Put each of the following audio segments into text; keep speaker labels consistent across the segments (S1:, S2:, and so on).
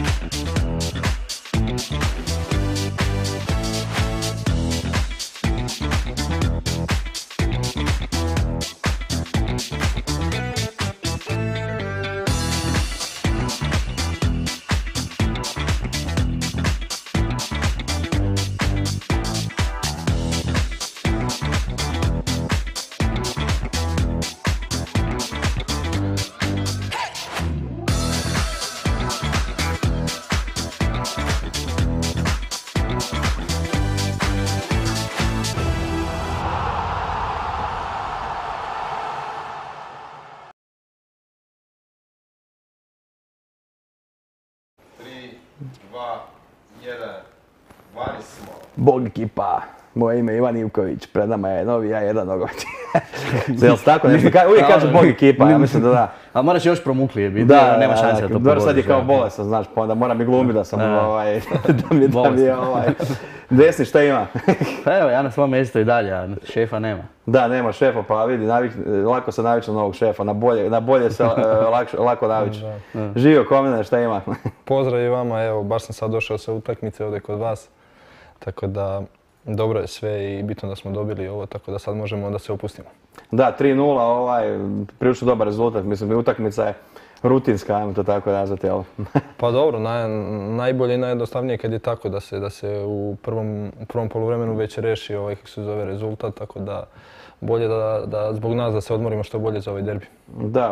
S1: Bog ekipa, moje ime je Ivan Ivković, pred nama je novi A1 nogomet. Jel' tako nešto? Uvijek kažu Bog ekipa, ja mislim da da.
S2: A moraš još promuklije biti,
S1: Da,
S2: nema šanse da to
S1: dobro,
S2: pogodiš.
S1: sad je kao bolestan, znaš, pa onda moram i glumiti da sam da mi je desni, šta ima?
S2: Pa evo, ja na svom mjestu i dalje, a šefa nema.
S1: Da, nema šefa, pa vidi, lako se navići na novog šefa, na bolje se lako navići. Živio Komine, šta ima?
S3: Pozdrav i vama, evo, baš sam sad došao sa utakmice ovdje kod vas, tako da dobro je sve i bitno da smo dobili ovo, tako da sad možemo da se opustimo.
S1: Da, 3:0, prilično dobar rezultat, mislim, utakmica je rutinska, ajmo to tako nazvati, jel?
S3: Pa dobro, najbolje i najjednostavnije kad je tako da se u prvom poluvremenu već reši kako se zove rezultat, tako da bolje da zbog nas da se odmorimo što bolje za ovaj derbi.
S1: Da,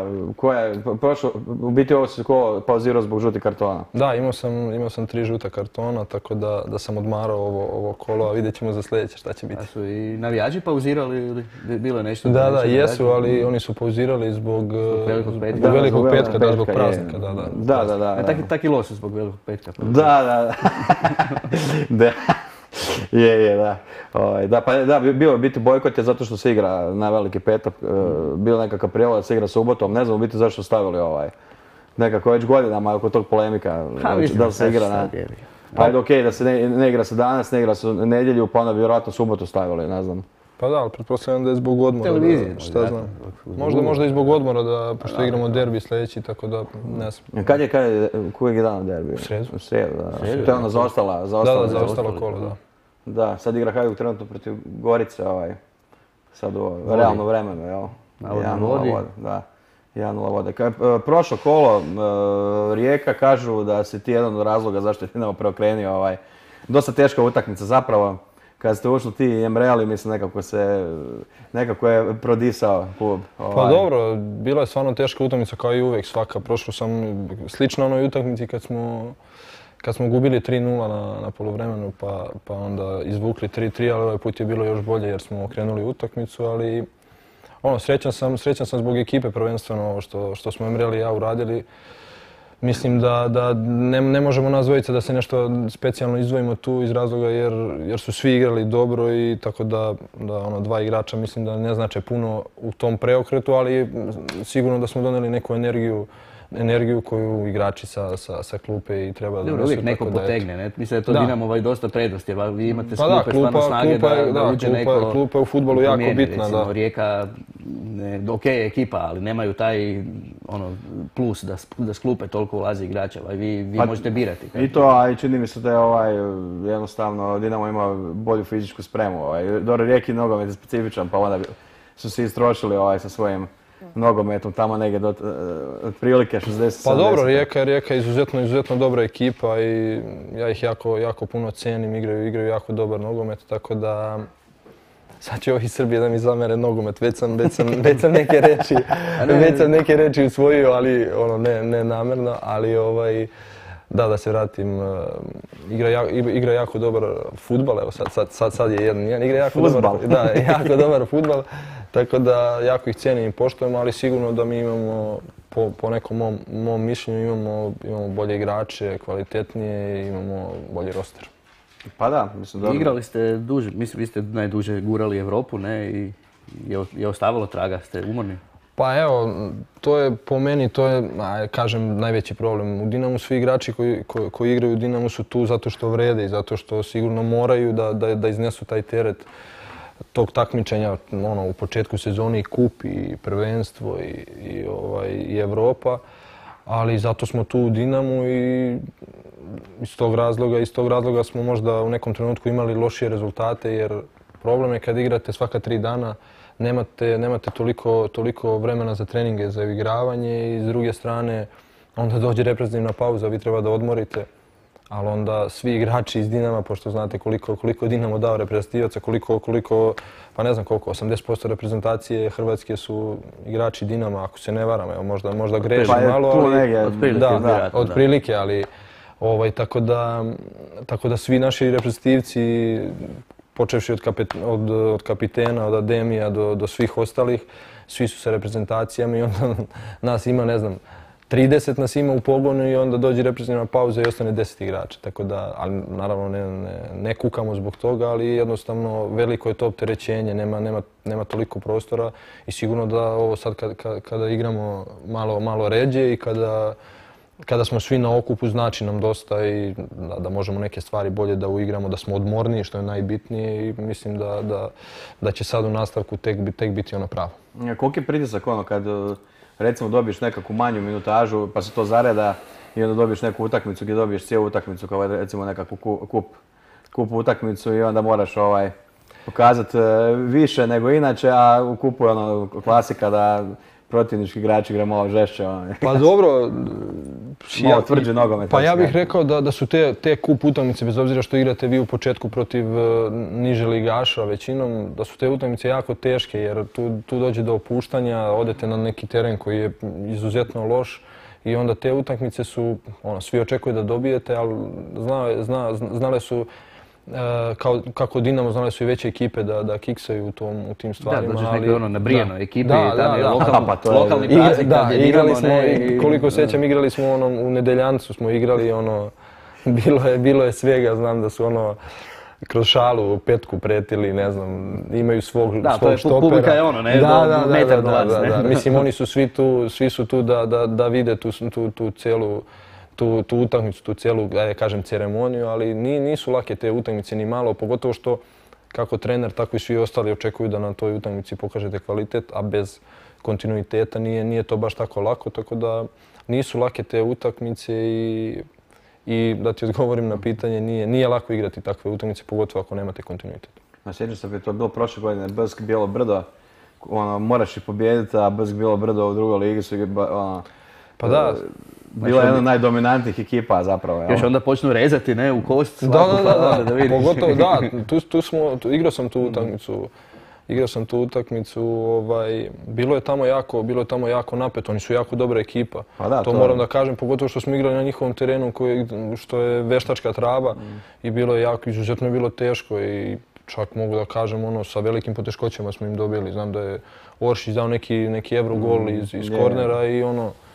S1: u biti ovo se ko pauzirao zbog žutih kartona.
S3: Da, imao sam 3 žuta kartona, tako da sam odmarao ovo kolo, a vidjet ćemo za sljedeće šta će biti.
S2: A su i navijači pauzirali ili bilo je nešto?
S3: Da, jesu, ali oni su pauzirali zbog velikog petka, da, zbog praznika.
S1: Da.
S2: Tak i loše zbog velikog petka.
S1: Da. Da, bio biti bojkot je zato što se igra na veliki petak, bio nekakav prijevod da se igra subotom, ne znam u biti zašto stavili nekako već godinama oko tog polemika, da se igra na... Ajde okej, da se ne igra se danas, ne igra se nedjelju, pa onda bi vjerojatno subotu stavili, ne znam.
S3: Pa da, ali pretpostavljam da je zbog odmora.
S2: Televizije.
S3: Šta znam. Možda i zbog odmora, pošto igramo derbi sljedeći, tako da ne znam.
S1: Kojeg je dan derbi?
S3: U
S1: srijedu, da. To je ono zaostalo
S3: kolo, da.
S1: Da, sad igra Hajduk trenutno protiv Gorice, sad u realno vremenu, jel? 1:0 da. 1:0 vode. Prošlo kolo, Rijeka, kažu da si ti jedan od razloga zašto je Dinamo preokrenio, dosta teška utakmica zapravo. Kad ste ušli ti i Emreali, mislim nekako je prodisao klub.
S3: Pa dobro, bila je stvarno teška utakmica kao i uvijek svaka. Prošlo sam slično onoj utakmici kad smo gubili 3:0 na poluvremenu pa onda izvukli 3:3, ali ovaj put je bilo još bolje jer smo okrenuli utakmicu, ali srećan sam zbog ekipe prvenstveno što smo Emreali i ja uradili. Mislim da ne možemo nas dvojica da se nešto specijalno izdvojimo tu iz razloga jer su svi igrali dobro i tako da dva igrača mislim da ne znače puno u tom preokretu, ali sigurno da smo donijeli neku energiju koju igrači sa klupe i treba da...
S2: Uvijek neko potegne, ne? Mislim da je to Dinamo dosta prednost, jer vi imate s klupe stvarno snage da uđe neko...
S3: Klupa je u fudbalu jako bitna, da.
S2: Rijeka, okej ekipa, ali nemaju taj plus da s klupe toliko ulazi igrača, vi možete birati.
S1: I to, a i čini mi se da je jednostavno Dinamo ima bolju fizičku spremu. Dobro, Rijeki nogomet je specifičan, pa onda su se istrošili sa svojim nogometom tamo negdje do otprilike 60-70.
S3: Pa dobro, Rijeka je izuzetno dobra ekipa i ja ih jako puno cijenim, igraju jako dobar nogomet, tako da sad će ovi Srbije da mi zamere nogomet, već sam neke reči usvojio, ali ne namjerno, ali da se vratim, igra jako dobar fudbal, evo sad je jedan, igra jako dobar fudbal, tako da jako ih cijenim i poštujem, ali sigurno da mi imamo, po nekom mom mišljenju, imamo bolje igrače, kvalitetnije i imamo bolji roster.
S1: Pa da, mislim da...
S2: Igrali ste duže, mislim vi ste najduže gurali Evropu, ne, i je ostavilo traga, ste umorni?
S3: Pa evo, po meni to je, kažem, najveći problem. U Dinamu svi igrači koji igraju u Dinamu su tu zato što vrede i zato što sigurno moraju da iznesu taj teret tog takmičenja u početku sezone i kup i prvenstvo i Evropa, ali zato smo tu u Dinamu i iz tog razloga smo možda u nekom trenutku imali lošije rezultate, jer problem je kad igrate svaka 3 dana, nemate toliko vremena za treninge, za igravanje i s druge strane onda dođe reprezentativna pauza, vi treba da odmorite. Ali onda svi igrači iz Dinama, pošto znate koliko je Dinamo dao reprezentativaca, pa ne znam koliko, 80% reprezentacije Hrvatske su igrači Dinama, ako se ne varam, evo možda grešim malo, ali otprilike, ali tako da svi naši reprezentativci, počevši od kapitena, od Ademija do svih ostalih, svi su sa reprezentacijama i onda nas ima, ne znam, 30 nas ima u pogonu i onda dođe reprezentativna pauza i ostane 10 igrača. Tako da, ali naravno ne kukamo zbog toga, ali jednostavno veliko je to opterećenje, nema toliko prostora i sigurno da ovo sad kada igramo malo ređe i kada smo svi na okupu znači nam dosta i da možemo neke stvari bolje da uigramo, da smo odmorniji što je najbitnije i mislim da će sad u nastavku tek biti ono pravo.
S1: Koliki je pritisak ono kad recimo dobiješ nekakvu manju minutažu pa se to zareda i onda dobiješ neku utakmicu gdje dobiješ cijelu utakmicu kao recimo nekakvu kup utakmicu i onda moraš pokazati više nego inače, a u kupu je ono klasika da protivnički igrači igra malo žešće.
S3: Pa dobro,
S1: malo tvrđi nogomet.
S3: Pa ja bih rekao da su te kup utakmice, bez obzira što igrate vi u početku protiv niže ligaša većinom, da su te utakmice jako teške jer tu dođe do opuštanja, odete na neki teren koji je izuzetno loš i onda te utakmice su, svi očekuju da dobijete, ali znale su kako Dinamo, znali su i veće ekipe da kiksaju u tim stvarima.
S2: Da, dođeš neke nabrijano ekipe,
S3: lokalni praznik. Da, igrali smo, koliko sećam, igrali smo u Nedeljancu smo igrali, bilo je svega, znam da su kroz šalu petku pretili, ne znam, imaju svog štopera.
S2: Da, publika je metar do vas.
S3: Mislim, oni su svi su tu da vide tu cijelu tu utakmicu, tu cijelu, kažem, ceremoniju, ali nisu lake te utakmice ni malo, pogotovo što kako trener, tako i svi ostali očekuju da na toj utakmici pokažete kvalitet, a bez kontinuiteta nije to baš tako lako, tako da nisu lake te utakmice i da ti odgovorim na pitanje, nije lako igrati takve utakmice, pogotovo ako nemate kontinuitet.
S1: Sjećam se da je to bilo prošle godine, BSK Bijelo Brdo, moraš i pobijediti, a BSK Bijelo Brdo u drugoj ligi su
S3: pa da.
S1: Bila je jedna od najdominantnijih ekipa zapravo.
S2: Još onda počnu rezati, ne, u kost.
S3: Da, pogotovo, da, igrao sam tu utakmicu, bilo je tamo jako napeto, oni su jako dobra ekipa. To moram da kažem, pogotovo što smo igrali na njihovom terenu što je veštačka trava i bilo je izuzetno je bilo teško i čak mogu da kažem, sa velikim poteškoćama smo im dobili. Znam da je Oršić dao neki Evrogol iz kornera i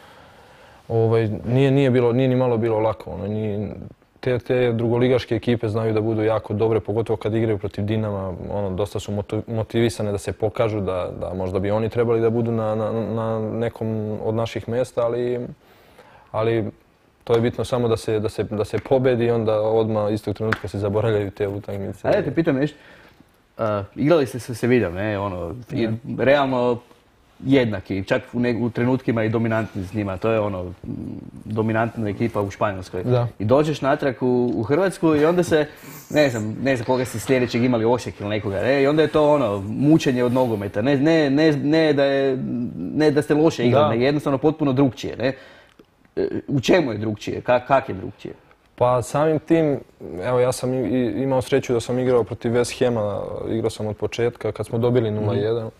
S3: nije ni malo bilo lako. Te drugoligaške ekipe znaju da budu jako dobre, pogotovo kad igraju protiv Dinama. Dosta su motivisane da se pokažu da možda bi oni trebali da budu na nekom od naših mjesta, ali to je bitno samo da se pobedi i onda odmah istog trenutka se zaboravljaju te utakmice.
S2: A ja te pitam nešto, igrali ste sa Seviljom, realno jednaki, čak u trenutkima i dominantni s njima, to je dominantna ekipa u Španjolskoj. I dođeš natrag u Hrvatsku i onda se, ne znam koga ste sljedećeg imali, Osijek ili nekoga, i onda je to mučenje od nogometa, ne da ste loše igrali, nego jednostavno potpuno drukčije. U čemu je drukčije, kak je drukčije?
S3: Pa samim tim, evo ja sam imao sreću da sam igrao protiv West Hama, igrao sam od početka kad smo dobili 0-1.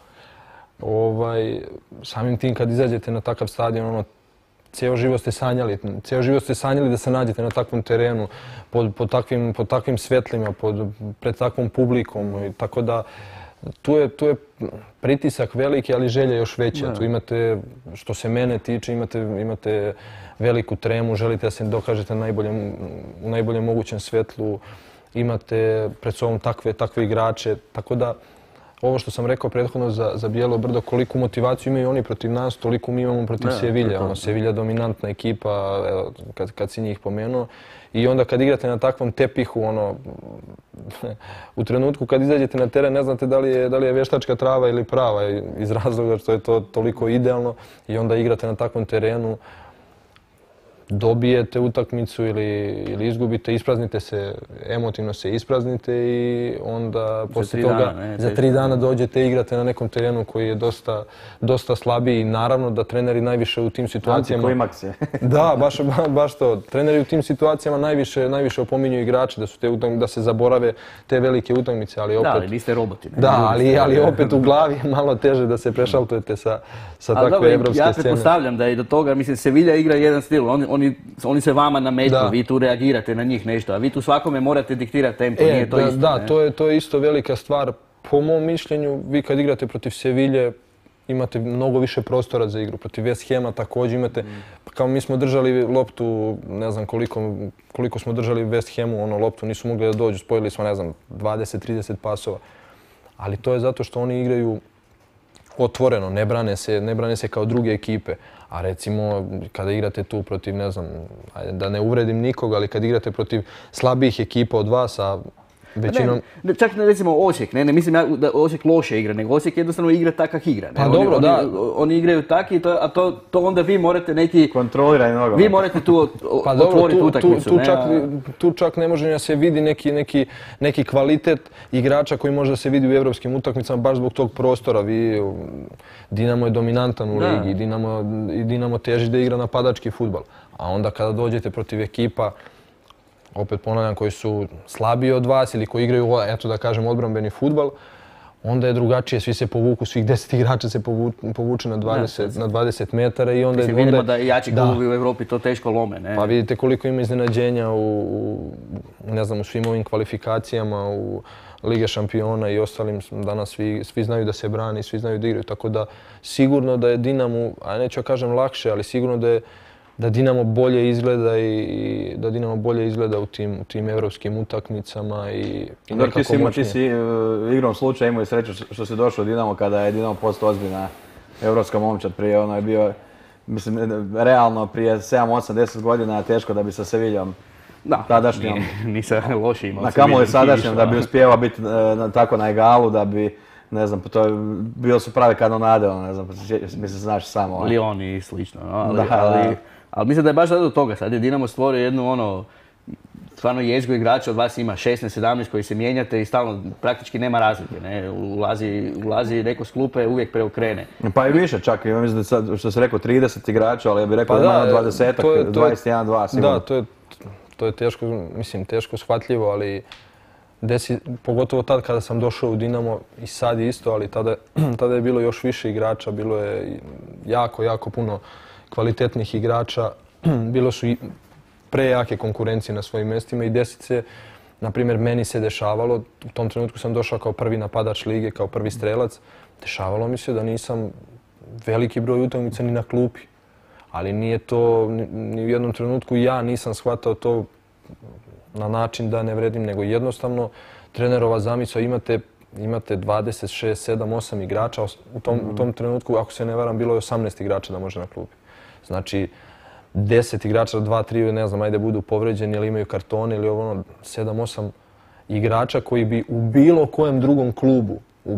S3: Samim tim kad izađete na takav stadion, cijelo život ste sanjali da se nađete na takvom terenu, pod takvim svjetlima, pred takvom publikom, tako da tu je pritisak veliki, ali želja još veća. Tu imate, što se mene tiče, imate veliku tremu, želite da se dokažete u najboljem mogućem svjetlu, imate pred sobom takve igrače, tako da ovo što sam rekao prethodno za Bijelo Brdo, koliku motivaciju imaju oni protiv nas, toliko mi imamo protiv Sevilje. Sevilja dominantna ekipa, kad si njih pomenuo. I onda kad igrate na takvom tepihu, u trenutku kad izađete na teren ne znate da li je veštačka trava ili prava, iz razloga što je to toliko idealno. I onda igrate na takvom terenu, dobijete utakmicu ili izgubite, ispraznite se, emotivno se ispraznite i onda poslije toga za 3 dana dođete i igrate na nekom terenu koji je dosta slabiji. Naravno da treneri najviše u tim situacijama...
S1: Antiklimaks je.
S3: Da, baš to. Treneri u tim situacijama najviše opominju igrače da se zaborave te velike utakmice, ali opet...
S2: Da, ali niste roboti.
S3: Da, ali opet u glavi je malo teže da se prešaltujete sa takve evropske scene.
S2: Ja pretpostavljam da je do toga, mislim, Sevilla igra jedan stil, oni se vama nametnu, vi tu reagirate na njih nešto, a vi tu svakome morate diktirati tempo, nije to isto.
S3: Da, to je isto velika stvar. Po mom mišljenju, vi kad igrate protiv Seville, imate mnogo više prostora za igru. Protiv West Hama također imate, kao mi smo držali loptu, ne znam koliko smo držali West Hamu, loptu nisu mogli da dođu, spojili smo, ne znam, 20-30 pasova. Ali to je zato što oni igraju otvoreno, ne brane se kao druge ekipe. A recimo, kada igrate tu protiv, ne znam, da ne uvredim nikoga, ali kad igrate protiv slabijih ekipa od vas, a većinom...
S2: Čak recimo Osijek, ne mislim ja da Osijek loše igra, nego Osijek jednostavno igra tak kak igra.
S3: Pa dobro, da.
S2: Oni igraju tak, a to onda vi morate neki...
S1: Kontroliraj nogomet.
S2: Vi morate tu otvoriti utakmicu.
S3: Tu čak ne može da se vidi neki kvalitet igrača koji može da se vidi u evropskim utakmicama baš zbog tog prostora. Dinamo je dominantan u ligi, Dinamo teži da igra napadački fudbal. A onda kada dođete protiv ekipa, opet ponavljam, koji su slabiji od vas ili koji igraju, eto da kažem, odbrambeni fudbal, onda je drugačije, svi se povuku, svih 10 igrača se povuče na 20 metara i onda...
S2: Vidimo da jači klubovi u Evropi to teško lome, ne?
S3: Pa vidite koliko ima iznenađenja u svim ovim kvalifikacijama, u Lige šampiona i ostalim, danas svi znaju da se brani, svi znaju da igraju, tako da sigurno da je Dinamo, a neću ja kažem lakše, ali sigurno da Dinamo bolje izgleda i da Dinamo bolje izgleda u tim evropskim utakmicama i nekako moćnije.
S1: Ti si igrom slučaja imao i sreću što si došao u Dinamo kada je Dinamo postao ozbiljna evropska momčad. Prije ono je bio, mislim, realno prije 7, 8, 10 godina teško da bi sa Seviljom tadašnjom...
S2: Nisam loši imao.
S1: Na kamoli sadašnjom da bi uspijevao biti tako na egalu, da bi... Ne znam, bilo su prave kanonade, ne znam, mislim, znaš samo.
S2: Lyon i slično, ali mislim da je baš do toga. Sad je Dinamo stvorio jednu stvarno jezgu igrača, od vas ima 16-17 koji se mijenjate i stalno praktički nema razlike. Ulazi neko s klupe, uvijek preokrene.
S1: Pa i više čak, ja mislim da sad, što si rekao, 30 igrača, ali ja bih rekao da ima 20-ak, 21-2 sigurno.
S3: Da, to je teško shvatljivo, ali pogotovo tad kada sam došao u Dinamo i sad isto, ali tada je bilo još više igrača, bilo je jako puno kvalitetnih igrača, bilo su i prejake konkurencije na svojim mjestima i desit se, na primjer, meni se dešavalo, u tom trenutku sam došao kao prvi napadač lige, kao prvi strelac, dešavalo mi se da nisam veliki broj utakmica ni na klupi, ali nije to, ni u jednom trenutku ja nisam shvatao to na način da ne vredim, nego jednostavno trenerova zamisao imate 26, 7, 8 igrača, u tom trenutku, ako se ne varam, bilo je 18 igrača da može na klupi. Znači, 10 igrača, 2, 3, ne znam, ajde budu povređeni ili imaju kartone ili 7, 8 igrača koji bi u bilo kojem drugom klubu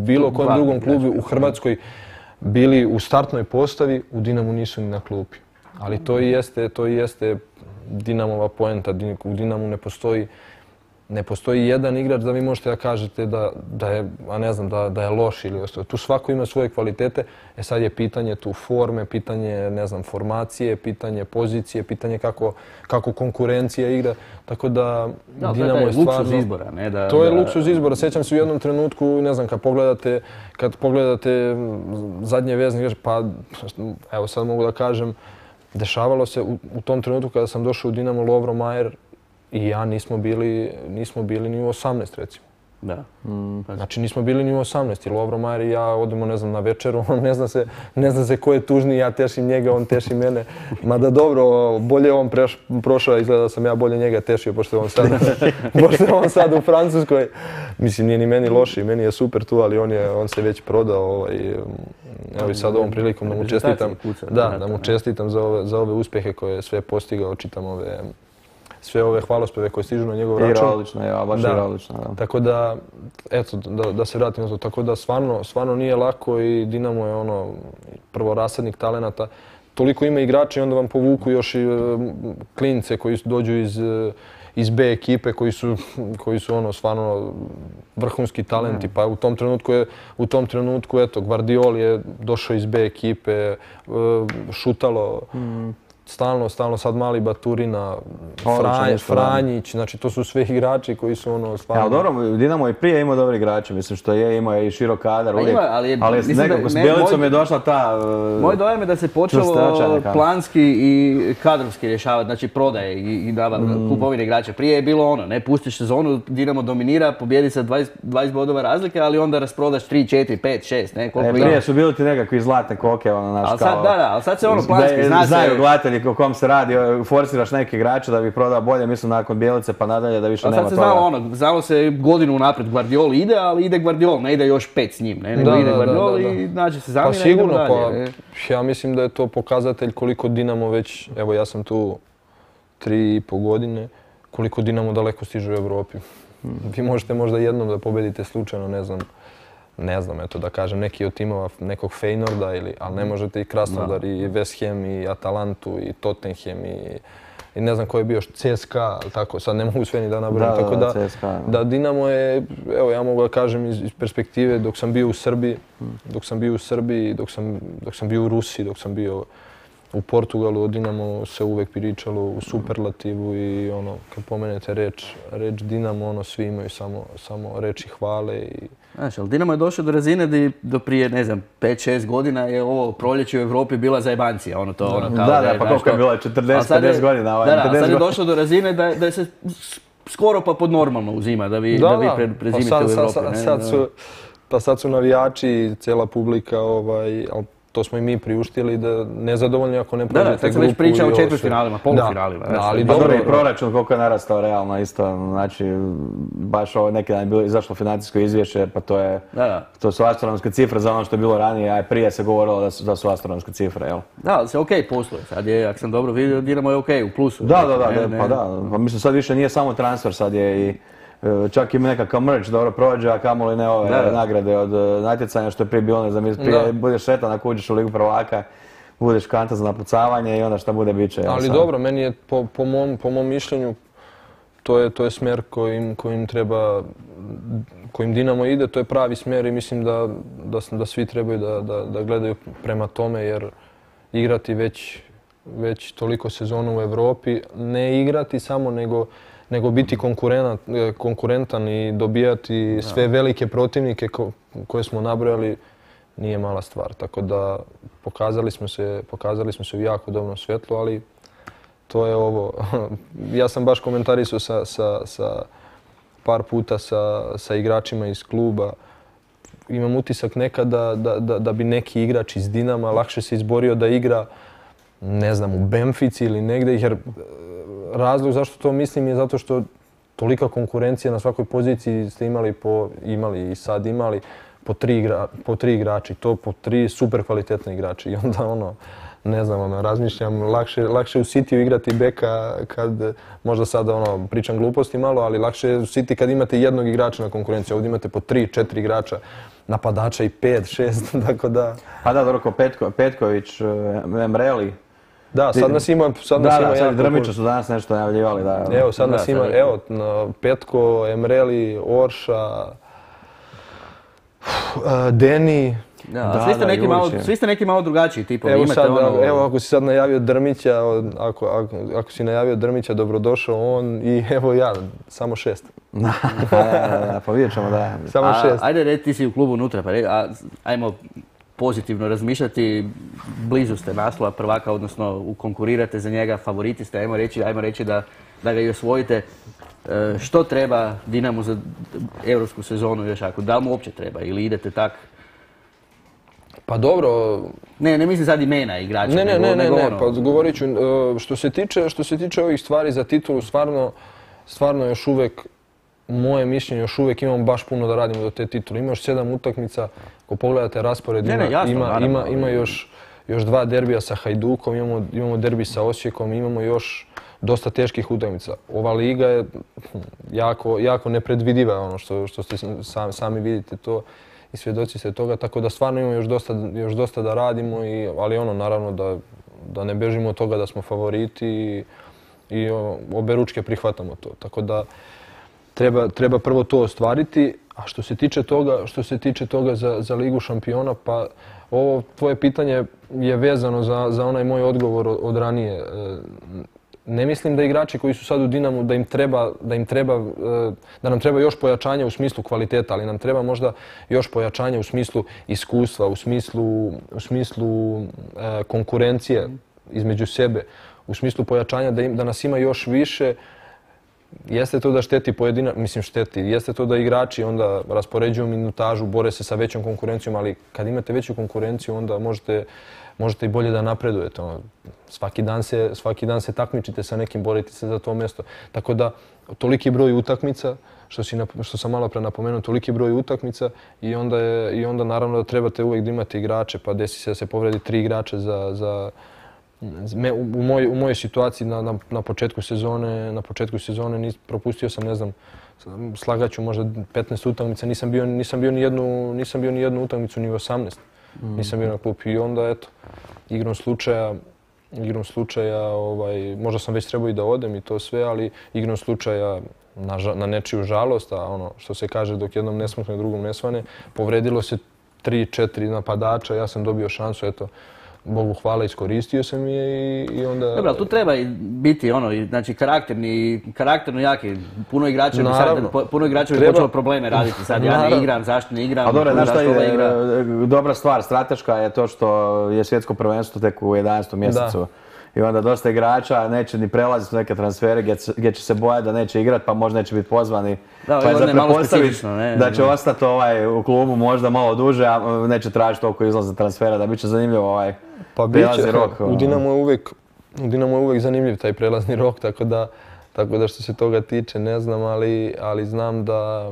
S3: u Hrvatskoj bili u startnoj postavi, u Dinamu nisu ni na klupi. Ali to i jeste Dinamova poenta. U Dinamu ne postoji jedan igrač da vi možete da kažete da je loš ili ostao. Tu svako ima svoje kvalitete. Sad je pitanje tu forme, pitanje, ne znam, formacije, pitanje pozicije, pitanje kako konkurencija igra. Tako da Dinamo je stvarno...
S2: luksuz izbora, ne?
S3: To je luksuz izbora. Sjećam se u jednom trenutku, ne znam, kad pogledate zadnje vezne igrače, pa evo sad mogu da kažem, dešavalo se u tom trenutku kada sam došao u Dinamo, Lovro Majer i ja nismo bili ni u 18, recimo.
S2: Da.
S3: Znači nismo bili ni u 18. Lovro Majer i ja odemo, ne znam, na večeru, on ne zna se ko je tužniji, ja tešim njega, on teši mene. Mada dobro, bolje je on prošao, izgleda da sam ja bolje njega tešio, pošto je on sad u Francuskoj. Mislim, nije ni meni loši, meni je super tu, ali on se već prodao. Evo i sad ovom prilikom da mu čestitam. Da mu čestitam za ove uspjehe koje je sve postigao, čitam sve ove hvalospeve koje stižu na njegov račun.
S1: Igra odlično, ja, baš igra odlično.
S3: Tako da, eto, da se vratim na to. Tako da stvarno nije lako i Dinamo je prvo rasadnik talenata. toliko ima igrača i onda vam povuku još i klince koji dođu iz B ekipe koji su ono stvarno vrhunski talenti. Pa u tom trenutku eto Gvardiol je došao iz B ekipe, Šutalo, stalno sad Mali Baturina, Franjić, znači to su sve igrači koji su ono stvarno...
S1: Ja, dobro, Dinamo i prije imao dobri igrače, mislim što je, imao je i širok kadar uvijek, ali nekako s Bjelicom je došla ta...
S2: Moj dojam je da se počelo planski i kadrovski rješavati, znači prodaje i kupovine igrača. Prije je bilo ono, ne, pustiš sezonu, Dinamo dominira, pobjedi sa 20 bodova razlike, ali onda rasprodaš 3, 4, 5, 6, ne, koliko
S1: prije su bili ti nekakvi zlatne koke, ono, naš kao...
S2: ali sad se ono planski zna se...
S1: O kom se radi, forsiraš neke igrače da bi prodao bolje, mislim nakon Bjelice pa nadalje da više nema toga.
S2: Sad se znalo se godinu unaprijed Gvardiol ide, ali ide Gvardiol, ne ide još 5 s njim, nego ide Gvardiol i nađe se zamjena.
S3: Pa sigurno, ja mislim da je to pokazatelj koliko Dinamo već, evo ja sam tu 3,5 godine, koliko Dinamo daleko stiže u Europi. Vi možete možda jednom da pobedite slučajno, ne znam, eto da kažem, neki od timova nekog Feynorda, ali ne možete i Krasnodar, i West Ham, i Atalantu, i Tottenham, i ne znam ko je bio, CSKA, tako, sad ne mogu sve ni da nabrojim, tako da Dinamo je, evo ja mogu da kažem iz perspektive dok sam bio u Srbiji, dok sam bio u Rusiji, dok sam bio u Portugalu, o Dinamo se uvek pričalo u superlativu i ono, kad pomenete reč Dinamo, ono, svi imaju samo reči hvale i...
S2: Znaš, ali Dinamo je došao do razine do prije, ne znam, 5-6 godina je ovo proljeće u Europi bila zajbancija, ono to, ono kao...
S1: Da, pa koliko je bilo, 40-50 godina?
S2: Da, sad je došlo do razine da se skoro pa pod normalno uzima, da vi prezimite u Europi.
S3: Pa sad su navijači i cijela publika, to smo i mi priuštili, da nezadovoljni ako ne prođete grupu.
S2: Da, sad se već priča o četvrtfinalima, polufinalima.
S1: Ali dobro i proračun koliko je narastao realno isto, znači baš ovo neki dan je bilo izašlo financijsko izvješće, pa to su astronomske cifre za ono što je bilo ranije, a prije se govorilo da su astronomske cifre, jel?
S2: Da, ali se okej posluje, sad je, ako sam dobro vidio, Dinamo je okej u plusu.
S1: Pa mislim sad više nije samo transfer, sad je i čak ima nekakav merch dobro prođe, a kamoli ne ove nagrade od natjecanja što je prije bilo, ne znam, prije budeš sretan ako uđeš u Ligu prvaka, budeš kanta za napucavanje i onda šta bude bit će.
S3: Ali dobro, meni je po mom mišljenju to je smjer kojim Dinamo ide, to je pravi smjer i mislim da svi trebaju da gledaju prema tome jer igrati već toliko sezona u Europi, ne igrati samo nego biti konkurentan i dobijati sve velike protivnike koje smo nabrojali nije mala stvar. Tako da pokazali smo se u jako dobrom svjetlu, ali to je ovo. Ja sam baš komentarisao sa par puta sa igračima iz kluba. Imam utisak nekada da bi neki igrač iz Dinama lakše se izborio da igra, ne znam, u Benfici ili negdje, jer razlog zašto to mislim je zato što tolika konkurencija na svakoj poziciji ste imali i sad imali po tri igrači, to po 3 super kvalitetne igrači i onda ono, ne znam, razmišljam, lakše u Cityu igrati beka kad, možda sad pričam gluposti malo, ali lakše je u City kad imate jednog igrača na konkurenciju, ovdje imate po 3-4 igrača napadača i 5-6, tako da...
S1: Pa da, dobro, Petković, Emreli.
S3: Da, sad nas ima
S1: jako... Drmića su danas nešto najavljivali, da.
S3: Evo, sad nas ima, evo, Petko, Emreli, Orša, Deni.
S2: Svi ste neki malo drugačiji tipovi.
S3: Evo, ako si sad najavio Drmića, ako si najavio Drmića, dobrodošao on i evo ja, samo 6.
S1: Pa vidjet ćemo, da.
S3: Samo 6.
S2: Ajde, ti si u klubu unutra, pa ajmo pozitivno razmišljati, blizu ste naslova prvaka, odnosno konkurirate za njega, favoriti ste, ajmo reći da ga i osvojite. Što treba Dinamu za europsku sezonu još ako? Da li mu uopće treba ili idete tak?
S3: Pa dobro...
S2: Ne mislim sad imena igrača.
S3: Ne, pa govorit ću, što se tiče ovih stvari za titulu, stvarno još uvijek, moje mišljenje, još uvijek imamo baš puno da radimo do te titule. Ima još 7 utakmica, ako pogledate raspored, ima još 2 derbija sa Hajdukom, imamo derbi sa Osijekom, imamo još dosta teških utakmica. Ova liga je jako nepredvidiva, ono što ste sami vidite to i svjedoci ste toga, tako da stvarno imamo još dosta da radimo, ali naravno da ne bežimo od toga da smo favoriti i oberučke prihvatamo to. Tako da treba prvo to ostvariti, a što se tiče toga za Ligu šampiona, pa ovo tvoje pitanje je vezano za onaj moj odgovor od ranije. Ne mislim da igrači koji su sad u Dinamu da nam treba još pojačanja u smislu kvaliteta, ali nam treba možda još pojačanja u smislu iskustva, u smislu konkurencije između sebe, u smislu pojačanja da nas ima još više. Jeste to da šteti jeste to da igrači onda raspoređuju minutažu, bore se sa većom konkurencijom, ali kad imate veću konkurenciju onda možete i bolje da napredujete. Svaki dan se takmičite sa nekim, borite se za to mjesto. Tako da toliki broj utakmica, što sam malo pre napomenuo, toliki broj utakmica i onda naravno da trebate uvijek da imate igrače, pa desi se da se povredi 3 igrača u mojoj situaciji na početku sezone propustio sam, ne znam, slagaću možda 15 utakmica, nisam bio ni jednu utakmicu ni 18. Nisam bio na klupi i onda eto, igrom slučaja, možda sam već trebao i da odem i to sve, ali igrom slučaja na nečiju žalost, a ono što se kaže dok jednom ne smukne, drugom ne svane, povredilo se 3-4 napadača, ja sam dobio šansu, eto, Bogu hvala, iskoristio sam je i onda...
S2: Dobro, ali tu treba biti znači karakterno jaki. Puno igrača bi počelo probleme raditi sad. Ja ne igram, zašto ne igram?
S1: A dobro, znaš šta je dobra stvar, strateška je to što je svjetsko prvenstvo tek u 11. mjesecu. I onda dosta igrača neće ni prelaziti u neke transfere gdje će se bojati da neće igrati, pa možda neće biti pozvani.
S2: Pa je za pretpostaviti
S1: da će ostati u klubu možda malo duže, a neće tražiti toliko izlaza transfera, da bit će zanimljivo prelazni rok.
S3: U Dinamu je uvijek zanimljiv taj prelazni rok, tako da što se toga tiče ne znam, ali znam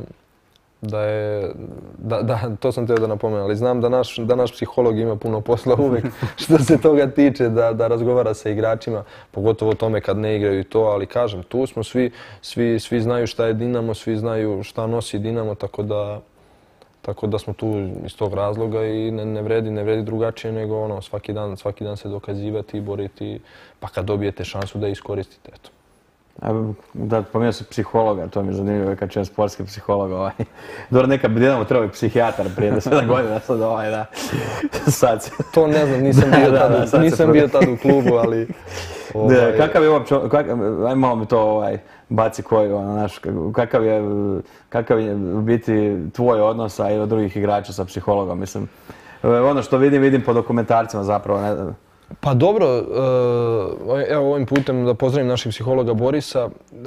S3: to sam teo da napomenem, ali znam da naš psiholog ima puno posla uvijek što se toga tiče, da razgovara sa igračima, pogotovo o tome kad ne igraju i to, ali kažem, tu smo svi znaju šta je Dinamo, svi znaju šta nosi Dinamo, tako da smo tu iz tog razloga i ne vredi drugačije nego svaki dan se dokazivati i boriti, pa kad dobijete šansu da iskoristite, eto.
S1: Da, pomenuo si psihologa, to mi je zanimljivo kad čujem sportski psiholog. Dobro, nekad bi Dinamo trebao i psihijatar prije 10 godina, sad
S3: to ne znam, nisam bio tad u klubu, ali...
S1: Kakav je uopće, aj malo mi to baci koju, kakav je u biti tvoj odnos i od drugih igrača sa psihologom, mislim. Ono što vidim po dokumentarcima zapravo.
S3: Pa dobro, evo ovim putem da pozdravim našeg psihologa Borisa.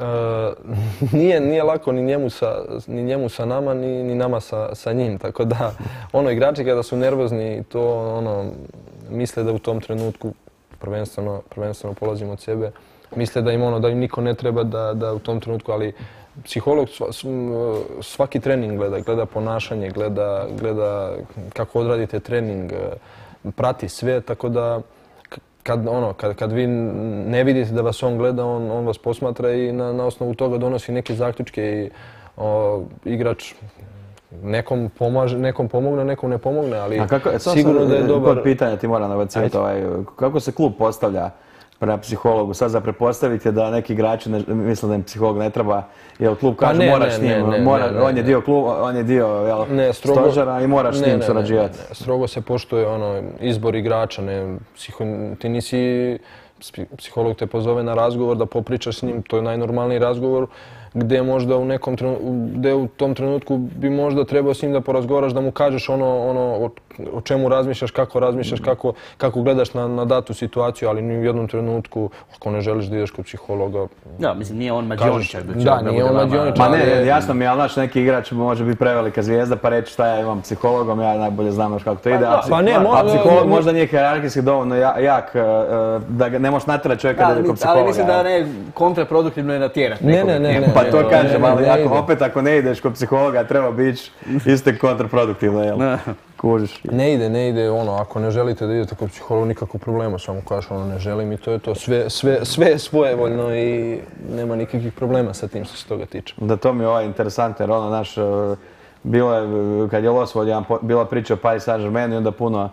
S3: Nije lako ni njemu sa nama, ni nama sa njim. Tako da, igrači kada su nervozni, to misle da u tom trenutku, prvenstveno polazim od sebe, misle da im niko ne treba da u tom trenutku, ali psiholog svaki trening gleda ponašanje, gleda kako odradite trening, prati sve, tako da kad vi ne vidite da vas on gleda, on vas posmatra i na osnovu toga donosi neke zaključke i igrač nekom pomogne, nekom ne pomogne, ali sigurno da je dobar...
S1: Kod pitanja ti moram nabaciti, kako se klub postavlja prema psihologu? Sad za pretpostaviti da neki igrači misle da im psiholog ne treba, jer klub kaže moraš s njim, on je dio kluba, on je dio stožera i moraš s njim surađivati.
S3: Strogo se poštuje izbor igrača, ti nisi, psiholog te pozove na razgovor da popričaš s njim, to je najnormalniji razgovor, gdje možda u tom trenutku bi možda trebao s njim da porazgovaraš, da mu kažeš o čemu razmišljaš, kako gledaš na datu situaciju, ali ni u jednom trenutku, ako ne želiš da ideš kod psihologa...
S2: Da, mislim, nije on mađioničar.
S3: Da, nije on mađioničar.
S1: Ma ne, jasno mi je, ali znaš, neki igrač može biti prevelika zvijezda pa reći šta ja imam psihologom, ja najbolje znam kako to ide, a psiholog možda nije hijerarhijski dovoljno jak da ne možeš natjerati čovjeka da ide kod psihologa.
S2: Ali mislim da ne kontraproduktivno je natjerati.
S3: Ne.
S1: Pa to kažem, ali opet ako ne ideš kod psihologa treba biti isto kontraproduktivno, jel? Kužiš.
S3: Ne ide, ako ne želite da idete kod psihologa, nikakvog problema, samo kažeš ne želim i to je to. Sve je svojevoljno i nema nikakvih problema sa tim što se toga tiče.
S1: Da, to mi je interesantno, jer bilo je, kad je Los vodio, bila priča o Paris Saint-Germainu i onda puno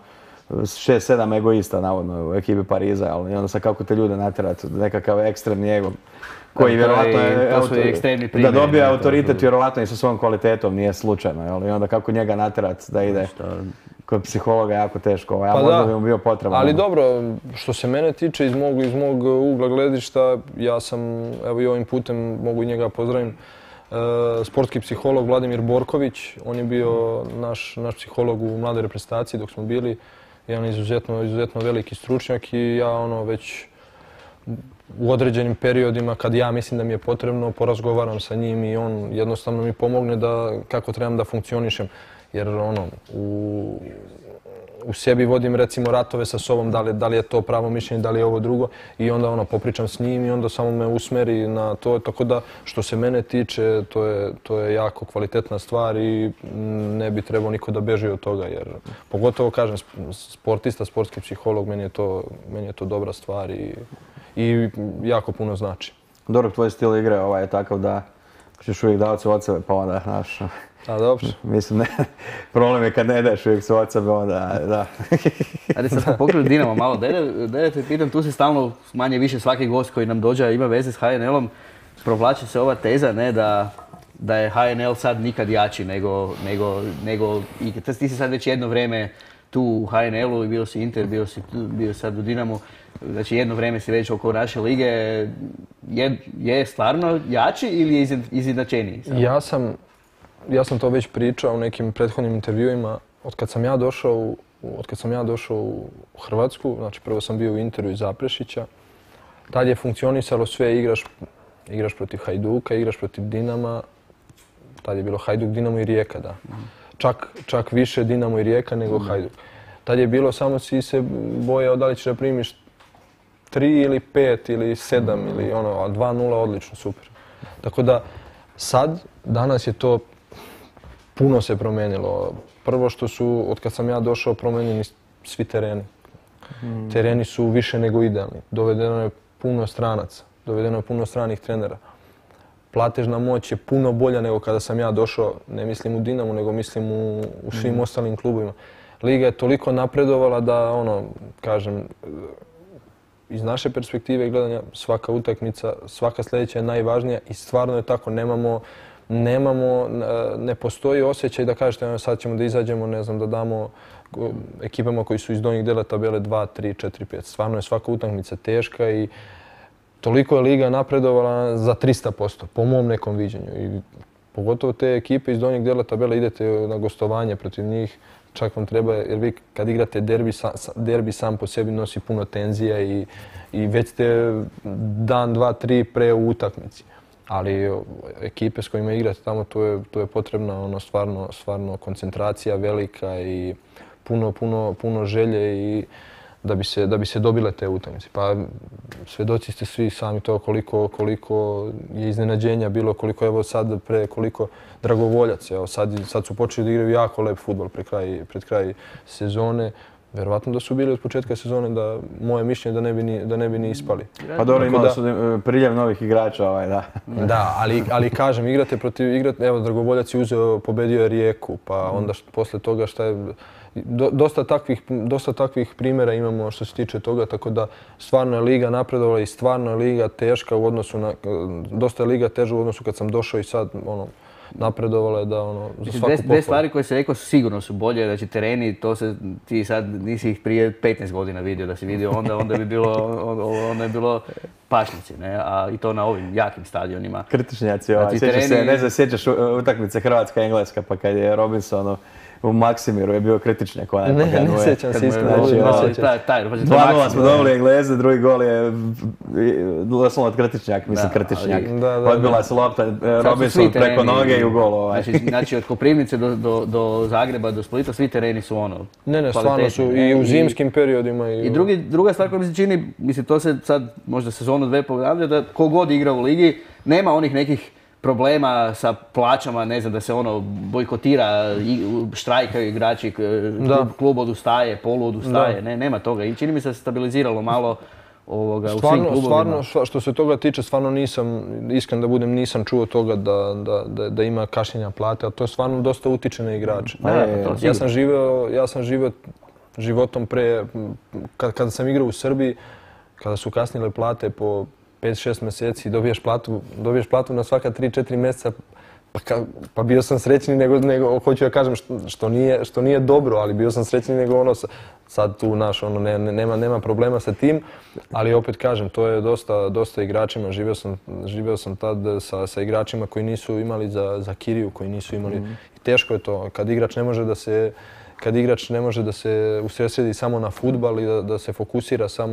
S1: 6-7 egoista navodno u ekipi Pariza, ali onda sad kako te ljude natjerati, nekakav ekstremni ego koji vjerovatno da dobije autoritet vjerovatno i sa svojom kvalitetom, nije slučajno, i onda kako njega natjerati da ide kod psihologa jako teško, ja možda bi mu bio potreban.
S3: Ali dobro, što se mene tiče iz mog ugla gledišta, ja sam, evo i ovim putem mogu i njega pozdravim, sportski psiholog Vladimir Borković, on je bio naš psiholog u mladoj reprezentaciji dok smo bili, jedan izuzetno veliki stručnjak i ja već u određenim periodima kad ja mislim da mi je potrebno porazgovaram sa njim i on jednostavno mi pomogne kako trebam da funkcionišem. Jer u sebi vodim recimo ratove sa sobom, da li je to pravo mišljenje, da li je ovo drugo i onda popričam s njim i onda samo me usmeri na to. Tako da što se mene tiče to je jako kvalitetna stvar i ne bi trebao niko da beži od toga jer pogotovo kažem sportista, sportski psiholog, meni je to dobra stvar i jako puno znači.
S1: Dobro, tvoj stil igre je takav da ćeš uvijek davati sve od sebe pa onda znaš.
S3: A dobro.
S1: Mislim, problem je kad ne daješ uvijek sve od sebe, onda da.
S2: Ajde sad smo pokrili Dinamo malo. Da te pitam, tu se stalno manje više svaki gost koji nam dođe ima veze s HNL-om. Provlači se ova teza da je HNL sad nikad jači nego i ti si sad već jedno vrijeme tu u HNL-u i bio si Inter, bio sad u Dinamu. Znači jedno vrijeme si već oko naše lige. Je stvarno jači ili je izjednačeniji?
S3: Ja sam to već pričao u nekim prethodnim intervjuima. Od kad sam ja došao u Hrvatsku, znači prvo sam bio u Interu iz Zaprešića, tad je funkcionisalo sve, igraš protiv Hajduka, igraš protiv Dinama, tad je bilo Hajduk, Dinamo i Rijeka, da. Čak više Dinamo i Rijeka nego Hajduk. Tad je bilo samo si se bojao da li ćeš da primiš 3 ili 5 ili 7 ili a 2-0 odlično, super. Tako da danas je to puno se promijenilo. Prvo što su, od kad sam ja došao, promijenjeni svi tereni. Tereni su više nego idealni. Dovedeno je puno stranaca, dovedeno je puno stranih trenera. Platežna moć je puno bolja nego kada sam ja došao, ne mislim u Dinamu, nego mislim u svim ostalim klubovima. Liga je toliko napredovala da, kažem, iz naše perspektive gledanja svaka utakmica, svaka sljedeća je najvažnija i stvarno je tako, ne postoji osjećaj da kažete sad ćemo da izađemo, ne znam, da damo ekipama koji su iz donjih dela tabele 2, 3, 4, 5. Stvarno je svaka utakmica teška i toliko je liga napredovala za 300%, po mom nekom viđenju. I pogotovo te ekipe iz donjeg dela tabele idete na gostovanje protiv njih, čak vam treba, jer vi kad igrate derbi sam po sebi nosi puno tenzija i već ste dan, dva, tri pre u utakmici. Ali ekipe s kojima igrate tamo, to je potrebna stvarno koncentracija velika i puno želje i da bi se dobile te utakmice. Pa svjedoci ste svi sami to koliko je iznenađenja bilo, koliko evo sad koliko dragovoljaca. Evo sad su počeli da igraju jako lep fudbal pred kraj sezone. Vjerovatno da su bili od početka sezone, da moje mišljenje da ne bi ni ispali.
S1: Pa dobro, imali su priljev novih igrača, da.
S3: Da, ali kažem, evo Dragovoljac je pobedio je Rijeku, pa onda posle toga šta je... Dosta takvih primjera imamo što se tiče toga, tako da stvarno je liga napredovala i stvarno je liga teška u odnosu na... Dosta je liga teža u odnosu kad sam došao i sad, napredovala je da za svaku pohvalu.
S2: Dve stvari koje se rekao sigurno su bolje, znači tereni, to se ti sad nisi ih prije 15 godina vidio, da si vidio onda je bilo pašnjaci, ne, a i to na ovim jakim stadionima.
S1: Krtičnjaci, ne znam, sjećaš utakmice Hrvatska-Engleska pa kad je Robinson u Maksimiru je bio kritičnjak.
S3: Ne sjećam se iskreno.
S1: 2-0 smo dobili Engleze, drugi gol je doslovno od kritičnjak, mislim kritičnjak. Odbila se lopta Robinson preko noge i u gol.
S2: Znači od Koprivnice do Zagreba, do Splita, svi tereni su
S3: Ne, stvarno su i u zimskim periodima.
S2: I druga stvar koja mi se čini, mislim to se sad možda sezonu dve ponavlja, da kogod igra u ligi, nema onih nekih problema sa plaćama, ne znam, da se bojkotira, štrajkaju igrači, klub odustaje, polu odustaje, nema toga. I čini mi se stabiliziralo malo u svim klubovima.
S3: Stvarno, što se toga tiče, stvarno nisam, iskren da budem, nisam čuo toga da ima kašnjenja plate, a to stvarno dosta utiče na igrače. Ja sam živeo životom pre, kada sam igrao u Srbiji, kada su kasnile plate po 5-6 mjeseci, dobiješ platu na svaka 3-4 mjeseca, pa bio sam srećniji nego hoću da kažem što nije dobro, ali bio sam srećniji nego ono sad tu naš, ono nema problema sa tim, ali opet kažem, to je dosta igračima, živio sam tad sa igračima koji nisu imali za kiriju, koji nisu imali, i teško je to, kad igrač ne može da se usredsredi samo na fudbal i da se fokusira samo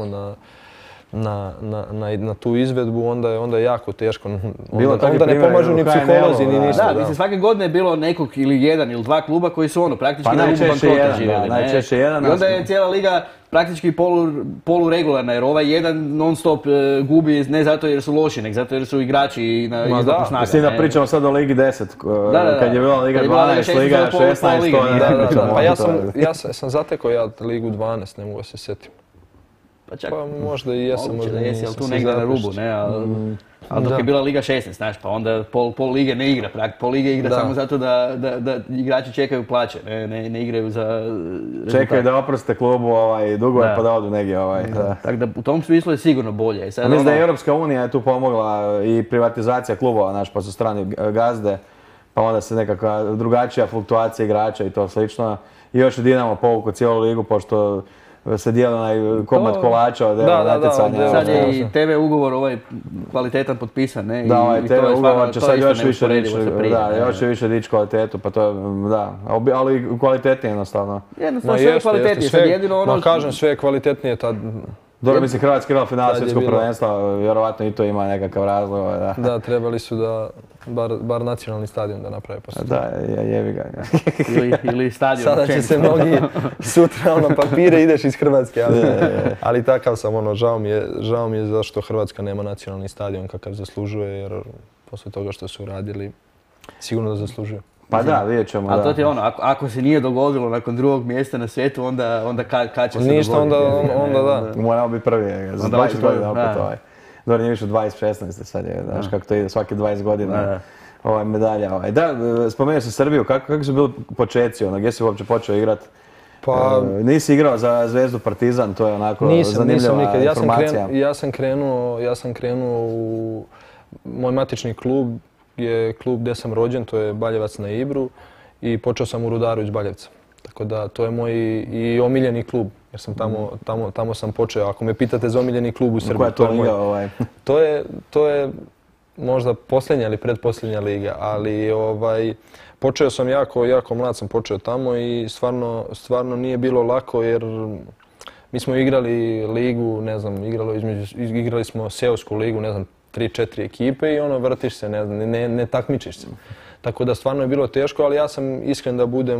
S3: na tu izvedbu, onda je jako teško. Onda ne pomažu ni psiholozi, ni ništa.
S2: Da, mislim, svake godine je bilo nekog ili jedan ili dva kluba koji su praktički na rubu bankrota živjeli.
S1: Najčešće jedan.
S2: I onda je cijela liga praktički poluregularna, jer ovaj jedan non stop gubi ne zato jer su loši, nego zato jer su igrači na izlaku snaga.
S1: Mislim da pričamo sad o Ligi 10, kad je bila Liga 12, Liga 16,
S3: pa ja sam zatekao Ligu 12, ne mogu se sjetiti. Pa možda i jesam, možda
S2: nisam. Ali tu negdje na rubu, ne? Ali dok je bila Liga 16, znaš, pa onda pol lige ne igra, pol lige igra samo zato da igrači čekaju plaće, ne igraju za rezultat.
S1: Čekaju da oproste klubu dugove pa da odu negdje.
S2: Tako da u tom smislu je sigurno bolje.
S1: Mislim da je Europska unija tu pomogla i privatizacija klubova, znaš, pa su strani gazde, pa onda se nekakva drugačija fluktuacija igrača i to slično. I još je Dinamo povukao cijelu ligu, pošto se dijeli onaj komad kolača od natjecanja.
S2: Sad je i TV ugovor kvalitetan potpisan, ne?
S1: Da, ovaj TV ugovor će sad još više dići kvalitetu, pa to je, da, ali kvalitetnije jednostavno.
S2: Jednostavno sve je kvalitetnije, sad jedino ono...
S3: Ma kažem, sve je kvalitetnije tad...
S1: Dobro, mislim, Hrvatska igrala finala svjetskog prvenstva, vjerovatno i to ima nekakav razlog.
S3: Da, trebali su da bar nacionalni stadion da naprave posle.
S1: Da, jebi ga.
S2: Ili stadion.
S3: Sada će se mnogi sutra papire ideš iz Hrvatske, ali takav sam, žao mi je zašto Hrvatska nema nacionalni stadion kakav zaslužuje, jer posle toga što su uradili, sigurno da zaslužuje.
S1: Pa da, vidjet ćemo.
S2: Ali to ti je ako se nije dogodilo nakon drugog mjesta na svijetu, onda kad će se dogoditi?
S3: Ništa, onda da.
S1: Moramo biti prvi, za 20 godina opet Dobro, nije više 20-16 sad je, znaš kako to ide, svaki 20 godina medalja. Da, spomenuo sam Srbiju, kako su bili početci, gdje si uopće počeo igrat? Pa... Nisi igrao za Zvezdu Partizan, to je onako zanimljiva informacija.
S3: Ja sam krenuo u moj matični klub, je klub gdje sam rođen, to je Baljevac na Ibru, i počeo sam u Rudaru iz Baljevca. Tako da to je moj i omiljeni klub, jer sam tamo sam počeo. Ako me pitate za omiljeni klub u Srbiji,
S1: to je moj.
S3: To je možda posljednja ili predposljednja liga, ali počeo sam jako mlad sam počeo tamo i stvarno nije bilo lako, jer mi smo igrali ligu, ne znam, igrali smo seosku ligu, ne znam, 3-4 ekipe i vrtiš se, ne takmičiš se. Tako da stvarno je bilo teško, ali ja sam iskren da budem,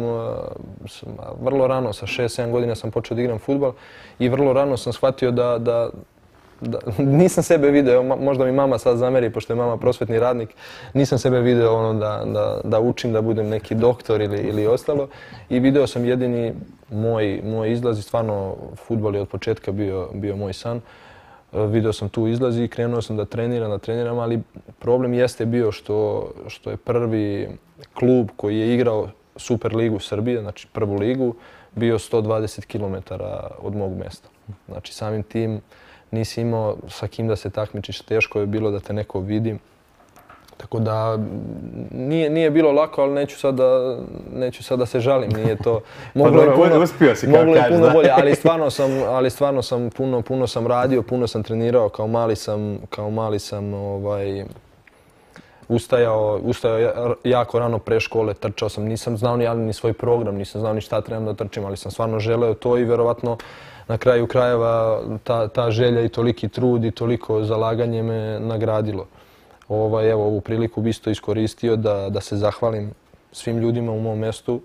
S3: vrlo rano, sa 6-7 godina sam počeo da igram fudbal i vrlo rano sam shvatio da nisam sebe video, možda mi mama sad zameri pošto je mama prosvetni radnik, nisam sebe video da učim da budem neki doktor ili ostalo, i video sam jedini moj izlaz i stvarno fudbal je od početka bio moj san. Video sam tu izlaz i krenuo sam da treniram, ali problem jeste bio što je prvi klub koji je igrao Super ligu Srbije, znači prvu ligu, bio 120 km od mog mjesta. Znači samim tim nisi imao sa kim da se takmičiš, teško je bilo da te neko vidi. Tako da nije bilo lako, ali neću sad da se žalim, nije to...
S1: Moglo je puno
S3: bolje, ali stvarno sam puno sam radio, puno sam trenirao, kao mali sam ustajao jako rano pre škole, trčao sam, nisam znao ni svoj program, nisam znao ni šta trebam da trčim, ali sam stvarno želeo to i verovatno na kraju krajeva ta želja i toliki trud i toliko zalaganje me nagradilo. Ovu priliku bi isto iskoristio da se zahvalim svim ljudima u mom mjestu,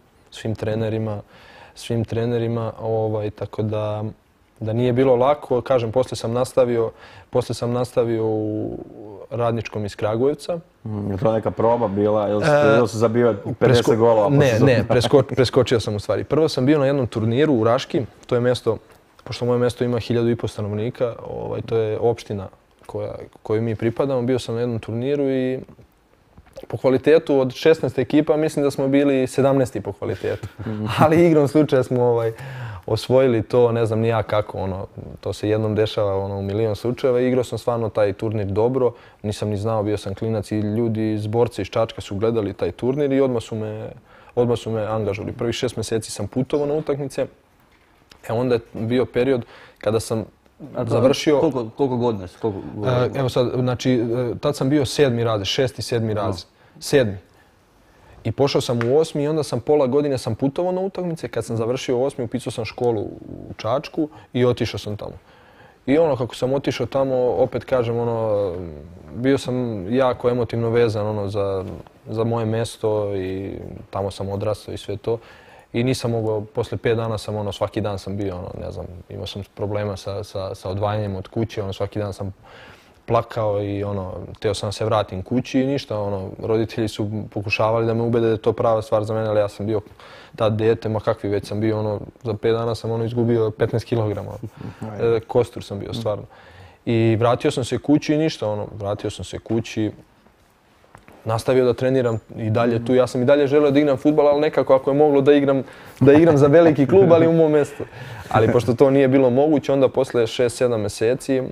S3: svim trenerima, tako da nije bilo lako. Kažem, poslije sam nastavio u Radničkom iz Kragujevca.
S1: Je to neka proba bila ili se zabio 50 golova?
S3: Ne, preskočio sam u stvari. Prvo sam bio na jednom turniru u Raški, to je mjesto, pošto moje mjesto ima 1500 stanovnika, to je opština koju mi pripadamo. Bio sam na jednom turniru i po kvalitetu od 16 ekipa mislim da smo bili 17. po kvalitetu. Ali igrom slučaja smo osvojili to, ne znam ni ja kako, to se jednom dešava u milion slučajeva. Igrao sam stvarno taj turnir dobro, nisam ni znao, bio sam klinac i ljudi iz Borca iz Čačka su gledali taj turnir i odmah su me angažovali. Prvih 6 mjeseci sam putovao na utakmice, onda je bio period kada sam završio...
S2: Koliko godina?
S3: Evo sad, znači, tad sam bio 7. razred, 6. i 7. razred. 7. I pošao sam u 8. i onda sam pola godine sam putovao na utakmice. Kad sam završio 8. upisao sam školu u Čačku i otišao sam tamo. I kako sam otišao tamo, opet kažem, bio sam jako emotivno vezan za moje mjesto i tamo sam odrastao i sve to. I nisam mogao, poslije 5 dana sam svaki dan sam bio, ne znam, imao sam problema sa odvajanjem od kuće, svaki dan sam plakao i htio sam se vratim kući i ništa, roditelji su pokušavali da me ubede da je to prava stvar za mene, ali ja sam bio tad dijete, ma kakvi već sam bio, za 5 dana sam izgubio 15 kilograma, kostur sam bio stvarno. I vratio sam se kući i ništa, vratio sam se kući, nastavio da treniram i dalje tu. Ja sam i dalje želio da igram fudbal, ali nekako ako je moglo da igram za veliki klub, ali u mom mjestu. Ali pošto to nije bilo moguće, onda posle 6-7 mjeseci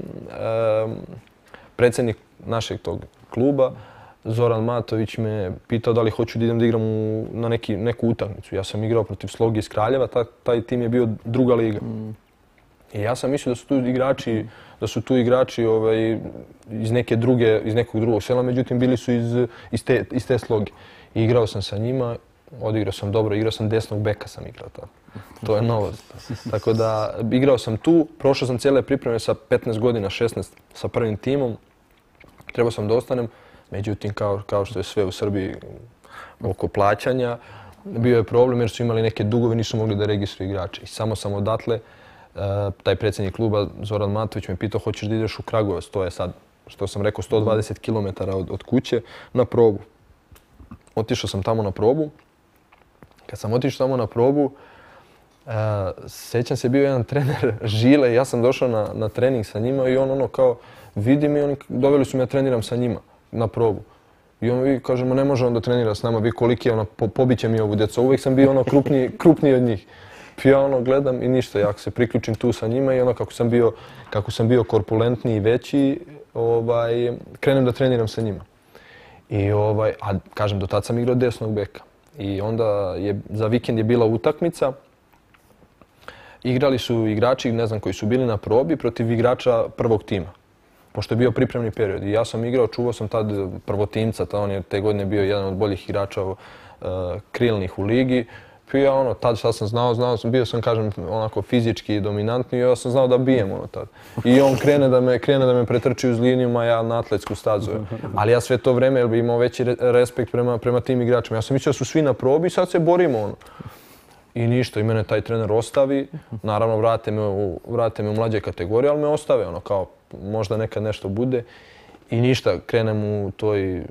S3: predsjednik našeg tog kluba, Zoran Matović, me pitao da li hoću da idem da igram na neku utakmicu. Ja sam igrao protiv Slogi iz Kraljeva, taj tim je bio druga liga. I ja sam mislio da su tu igrači iz nekog drugog sela, međutim bili su iz te Sloge. I igrao sam sa njima, odigrao sam dobro, igrao sam desnog beka sam igrao tamo. To je novost. Tako da igrao sam tu, prošao sam cijele pripreme sa 15 godina, 16 sa prvim timom. Trebao sam da ostanem, međutim kao što je sve u Srbiji oko plaćanja, bio je problem jer su imali neke dugove, nisu mogli da registruju igrače. I samo sam odatle, taj predsjednik kluba Zoran Matović me pitao hoćeš da ideš u Kragujevac, to je sad, što sam rekao, 120 km od kuće na probu. Otišao sam tamo na probu. Kad sam otišao tamo na probu, sjećam se, bio jedan trener Žile, ja sam došao na trening sa njima i on kao vidi mi, oni doveli su me da treniram sa njima na probu. I on kažemo ne može on da trenira s nama, vi koliki je, pobiće mi ovu djecu. Uvijek sam bio krupniji od njih. Ja gledam i ništa, ja se priključim tu sa njima i kako sam bio korpulentniji i veći, krenem da treniram sa njima. A kažem, do tad sam igrao desnog beka. I onda za vikend je bila utakmica. Igrali su igrači, ne znam, koji su bili na probi protiv igrača prvog tima. Pošto je bio pripremni period. I ja sam igrao, čuvao sam tad prvotimca, on je te godine bio jedan od boljih igrača krilnih u ligi. Ja tad šta sam znao, bio sam, kažem, onako fizički dominantni i ja sam znao da bijem tad. I on krene da me pretrči uz liniju, a ja na atletsku stazu. Ali ja sve to vreme bi imao veći respekt prema tim igračima. Ja sam mislio da su svi na probi i sad se borimo. I ništa, i mene taj trener ostavi. Naravno, vrate me u mlađe kategorije, ali me ostave, kao možda nekad nešto bude. I ništa, krenem u toj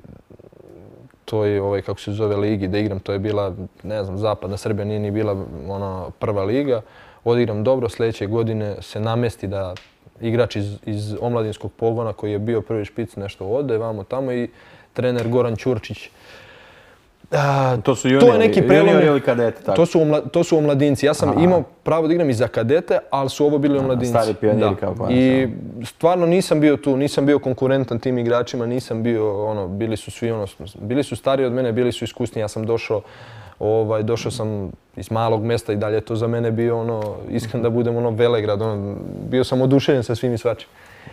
S3: kako se zove, ligi da igram, to je bila, ne znam, zapadna Srbija nije ni bila prva liga. Odigram dobro, sljedeće godine se namesti da igrač iz omladinskog pogona koji je bio prvi špic nešto ode, vamo tamo i trener Goran Ćurčić.
S1: To su juniori ili kadete?
S3: To su omladinci. Ja sam imao pravo da igram i za kadete, ali su ovo bili omladinci.
S1: Stari pioniri kao pa.
S3: I stvarno nisam bio tu, nisam bio konkurentan tim igračima, nisam bio, bili su svi, bili su stariji od mene, bili su iskusniji. Ja sam došao sam iz malog mjesta i dalje to za mene bio, iskren da budem, velegrad. Bio sam oduševljen sa svim i svačim.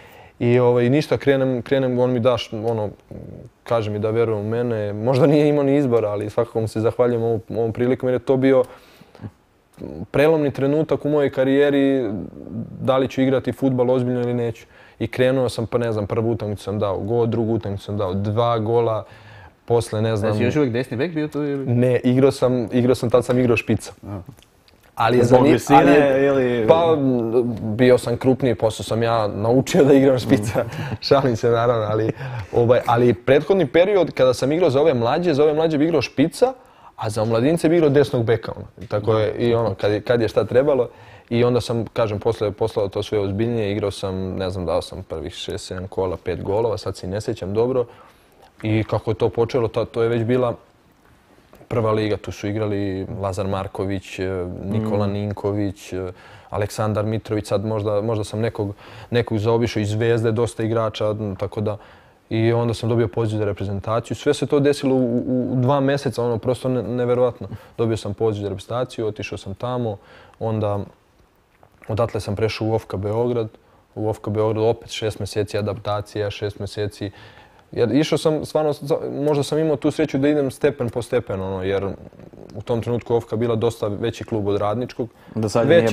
S3: I ništa, krenem, on mi daš, kaže mi da veruje u mene. Možda nije imao ni izbora, ali svakako mu se zahvaljujem ovom prilikom jer je to bio prelomni trenutak u mojoj karijeri da li ću igrati fudbal ozbiljno ili neću. I krenuo sam, pa ne znam, prvu utakmicu sam dao gol, drugu utakmicu sam dao 2 gola, posle ne znam...
S2: Znači još uvijek desni bek bio tu ili?
S3: Ne, tad sam igrao špica.
S1: Zbog visine ili...
S3: Pa bio sam krupniji, posle sam ja naučio da igram špica, šalim se naravno, ali prethodni period kada sam igrao za ove mlađe bi igrao špica, a za omladince bi igrao desnog beka. Tako je i kad je šta trebalo. I onda sam, kažem, poslao to sve ozbiljnije, igrao sam, ne znam, dao sam prvih 6-7 kola, 5 golova, sad se ne sjećam dobro. I kako je to počelo, to je već bila prva liga, tu su igrali Lazar Marković, Nikola Ninković, Aleksandar Mitrović, sad možda sam nekog zaobišao iz Zvezde, dosta igrača, tako da. I onda sam dobio poziv za reprezentaciju. Sve se to desilo u 2 mjeseca, ono prosto neverovatno. Dobio sam poziv za reprezentaciju, otišao sam tamo, onda odatle sam prešao u OFK Beograd. U OFK Beograd opet 6 mjeseci adaptacija, 6 mjeseci. Jer išao sam, stvarno, možda sam imao tu sreću da idem stepen po stepen, jer u tom trenutku OFK bila dosta veći klub od Radničkog. Veći,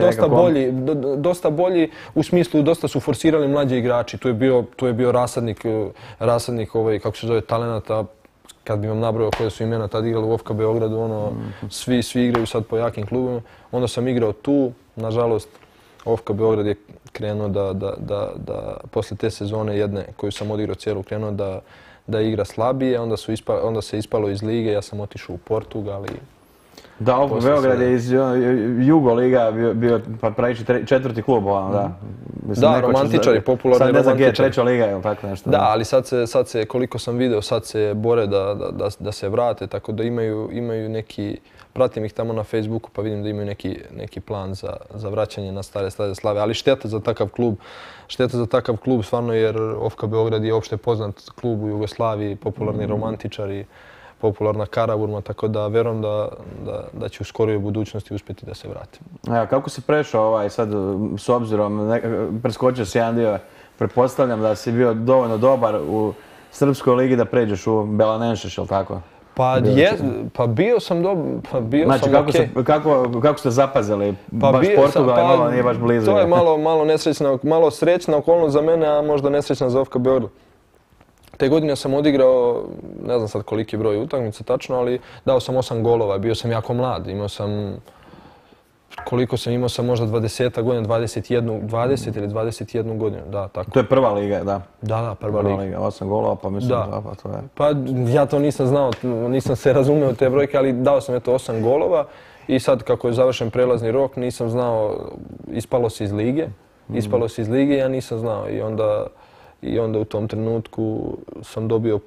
S3: dosta bolji, u smislu dosta su forsirali mlađi igrači. Tu je bio rasadnik kako se zove, talenata. Kad bi vam nabrojao koje su imena tad igrali u OFK Beogradu, svi igraju sad po jakim klubima. Onda sam igrao tu, nažalost, OFK Beograd je krenuo da poslije te sezone jedne koju sam odigrao cijelu, krenuo da igra slabije, onda se ispalo iz lige, ja sam otišao u Portugal i...
S1: Da, OFK Beograd je iz Jugo liga bio pravići 4. klub, da.
S3: Da, romantičari, popularni romantičari.
S1: Sad ne znam gdje je 3. liga ili tako nešto.
S3: Da, ali sad se, koliko sam video, sad se bore da se vrate, tako da imaju neki... Pratim ih tamo na Facebooku pa vidim da imaju neki plan za vraćanje na stare slave, ali šteta za takav klub stvarno jer OFK Beograd je opšte poznat klub u Jugoslaviji, popularni romantičari, popularna Karaburma, tako da verujem da će u skorijoj budućnosti uspjeti da se vrati.
S1: Kako si prešao sad s obzirom, preskočio si jedan dio, pretpostavljam da si bio dovoljno dobar u Srpskoj ligi da pređeš u Belanenšeš, je li tako?
S3: Pa bio sam dobro,
S1: znači, kako ste zapazili? Baš Portugal je nije baš blizu.
S3: To je malo srećna okolnost za mene, a možda nesrećna za OFK Beograd. Te godine sam odigrao, ne znam sad koliki broj utakmica tačno, ali dao sam 8 golova, bio sam jako mlad. Imao sam, koliko sam imao sam možda 20 godina, 20 ili 21 godinu, da, tako.
S1: To je prva liga, da?
S3: Da, prva liga.
S1: 8 golova, pa mislim da, pa to je...
S3: Pa ja to nisam znao, nisam se razumio te brojke, ali dao sam 8 golova i sad kako je završen prelazni rok, nisam znao, ispalo se iz lige, ja nisam znao i onda u tom trenutku sam dobio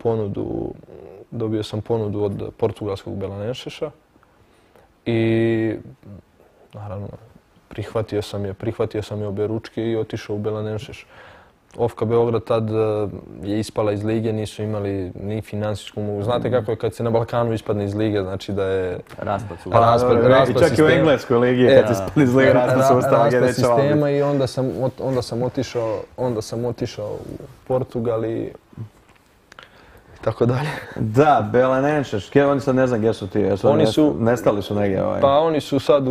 S3: ponudu od portugalskog Belanenšeša i naravno prihvatio sam je obje ručke i otišao u Belanenšeš. OFK Beograd tad je ispala iz lige, nisu imali ni finansijsku mogu. Znate kako je kad se na Balkanu ispadne iz lige, znači da je raspad
S1: sistema. I čak i u Engleskoj ligi kad se ispadne iz lige raspad
S3: sistema i onda sam otišao u Portugal i tako dalje.
S1: Da, Belanenšeš, oni sad ne znam gdje su ti, nestali su negdje?
S3: Pa oni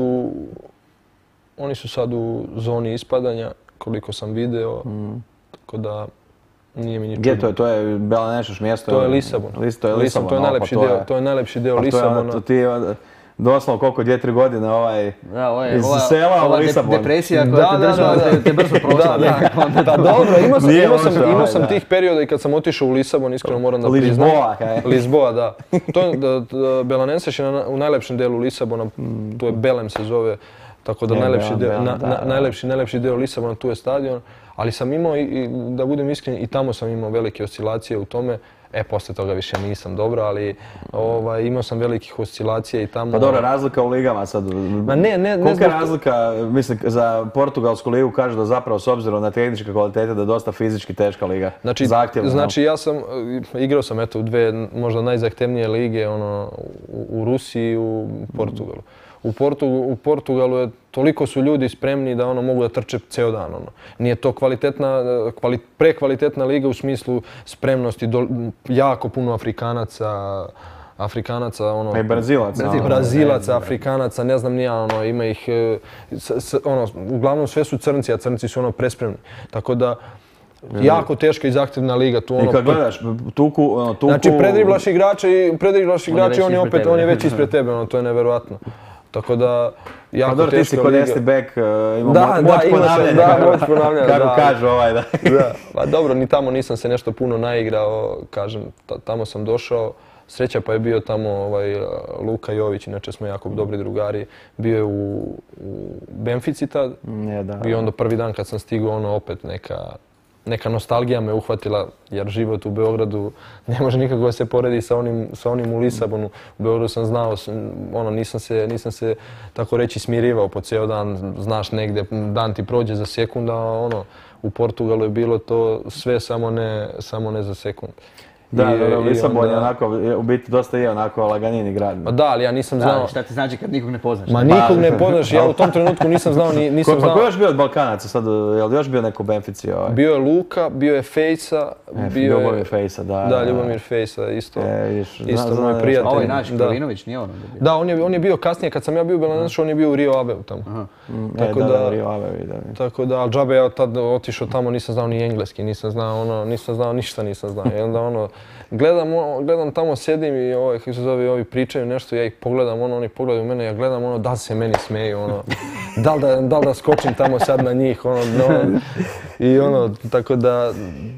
S3: su sad u zoni ispadanja, koliko sam video, tako da nije mi ni čudno.
S1: Gdje to je? To je Belanenšeš mjesto?
S3: To je Lisabon. To je najlepši dio Lisabona.
S1: To ti je doslovno koliko, 2-3 godine iz sela u Lisabon.
S2: Depresija koja te brzo prošla.
S3: Pa dobro, imao sam tih perioda i kad sam otišao u Lisabon, iskreno moram da priznam. Lisboa, da. Belanenšeš je u najlepšem delu Lisabona, to je Belem se zove. Tako da najlepši deo Lisabona, tu je stadion, ali sam imao, da budem iskren, i tamo sam imao velike oscilacije u tome. Posle toga više nisam dobro, ali imao sam velikih oscilacija i tamo...
S1: Pa dobro, razlika u ligama sad. Kolika je razlika, mislim, za portugalsku ligu kažu da zapravo s obzirom na tehničke kvalitete da je dosta fizički teška liga.
S3: Znači igrao sam u 2 možda najzahtevnije lige, u Rusiji i u Portugalu. U Portugalu toliko su ljudi spremni da mogu da trče ceo dan. Nije to prekvalitetna liga u smislu spremnosti, jako puno Afrikanaca,
S1: i
S3: Brazilaca, Afrikanaca, ne znam ni ja, ima ih, uglavnom sve su crnci, a crnci su prespremni. Tako da, jako teška i zahtjevna liga.
S1: I kad gledaš, tuku...
S3: Znači, predriblaš igrači, on je već ispred tebe, to je neverovatno. Tako da, jako teška liga.
S1: Ti si kod Esti Bek imao moć ponavljanja.
S3: Da, moć ponavljanja.
S1: Kako kažu da.
S3: Pa dobro, ni tamo nisam se nešto puno naigrao, kažem, tamo sam došao. Sreća pa je bio tamo Luka Jović, inače smo jako dobri drugari. Bio je u Benfici tad. I onda prvi dan kad sam stigao, opet neka nostalgija me uhvatila, jer život u Beogradu ne može nikako se poredi sa onim u Lisabonu. U Beogradu sam znao, nisam se tako reći smirivao po cijel dan, znaš negdje, dan ti prođe za sekund, a u Portugalu je bilo to sve samo ne za sekund.
S1: Da, Lisabon je onako, u biti dosta je onako laganini grad.
S3: Pa da, ali ja nisam znao...
S2: Šta ti znači kad nikog ne poznaš?
S3: Ma nikog ne poznaš, ja u tom trenutku nisam znao...
S1: Ko je još bio od Balkanaca sad, je li još bio neko u Benfici?
S3: Bio je Luka, bio je Fejsa,
S1: Ljubomir Fejsa, da.
S3: Da, Ljubomir Fejsa, isto moj prijatelj.
S2: Ovo je naš, Kalinović, nije ono?
S3: Da, on je bio kasnije, kad sam ja bio u Belenenšu, on je bio u Rio Aveu tamo.
S1: Da, Rio Aveu, da.
S3: Tako da, ali džabe ja tad otišao tamo, nisam znao ni engleski, nisam znao ništa nisam znao. I onda gledam tamo, sjedim i ovi pričaju nešto, ja ih pogledam, oni pogledaju mene, ja gledam da li se meni smeju, da li da skočim tamo sad na njih, i tako da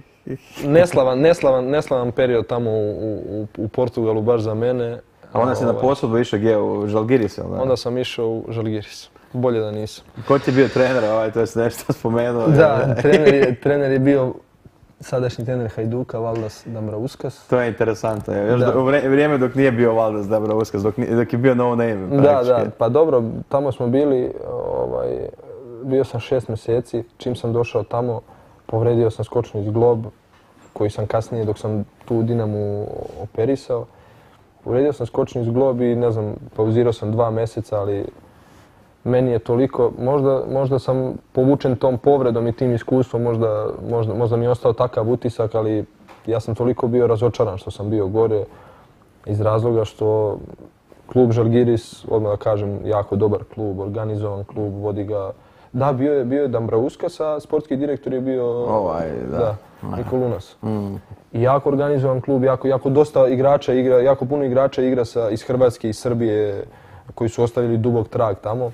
S3: neslavan period tamo u Portugalu baš za mene.
S1: A onda si na posudbu išao gdje, u Žalgiris, ili da?
S3: Onda sam išao u Žalgiris, bolje da nisam.
S1: Ko ti je bio trener, to je nešto spomenuo?
S3: Da, trener je bio sadašnji trener Hajduka, Valdas Dambrauskas.
S1: To je interesantno, još u vrijeme dok nije bio Valdas Dambrauskas, dok je bio no name.
S3: Da, pa dobro, tamo smo bili, bio sam 6 mjeseci, čim sam došao tamo, povredio sam skočni zglob, koji sam kasnije, dok sam tu u Dinamu operisao. Povredio sam skočni zglob i ne znam, pauzirao sam 2 mjeseca, ali meni je toliko, možda sam povučen tom povredom i tim iskustvom, možda mi je ostao takav utisak, ali ja sam toliko bio razočaran što sam bio gore iz razloga što klub Žalgiris, odmah da kažem, jako dobar klub, organizovan klub, vodi ga. Da, bio je Dambrauskas, a sportski direktor je bio Niko Lunas. I jako organizovan klub, jako dosta igrača igra, jako puno igrača igra iz Hrvatske i Srbije koji su ostavili dubok trag tamo.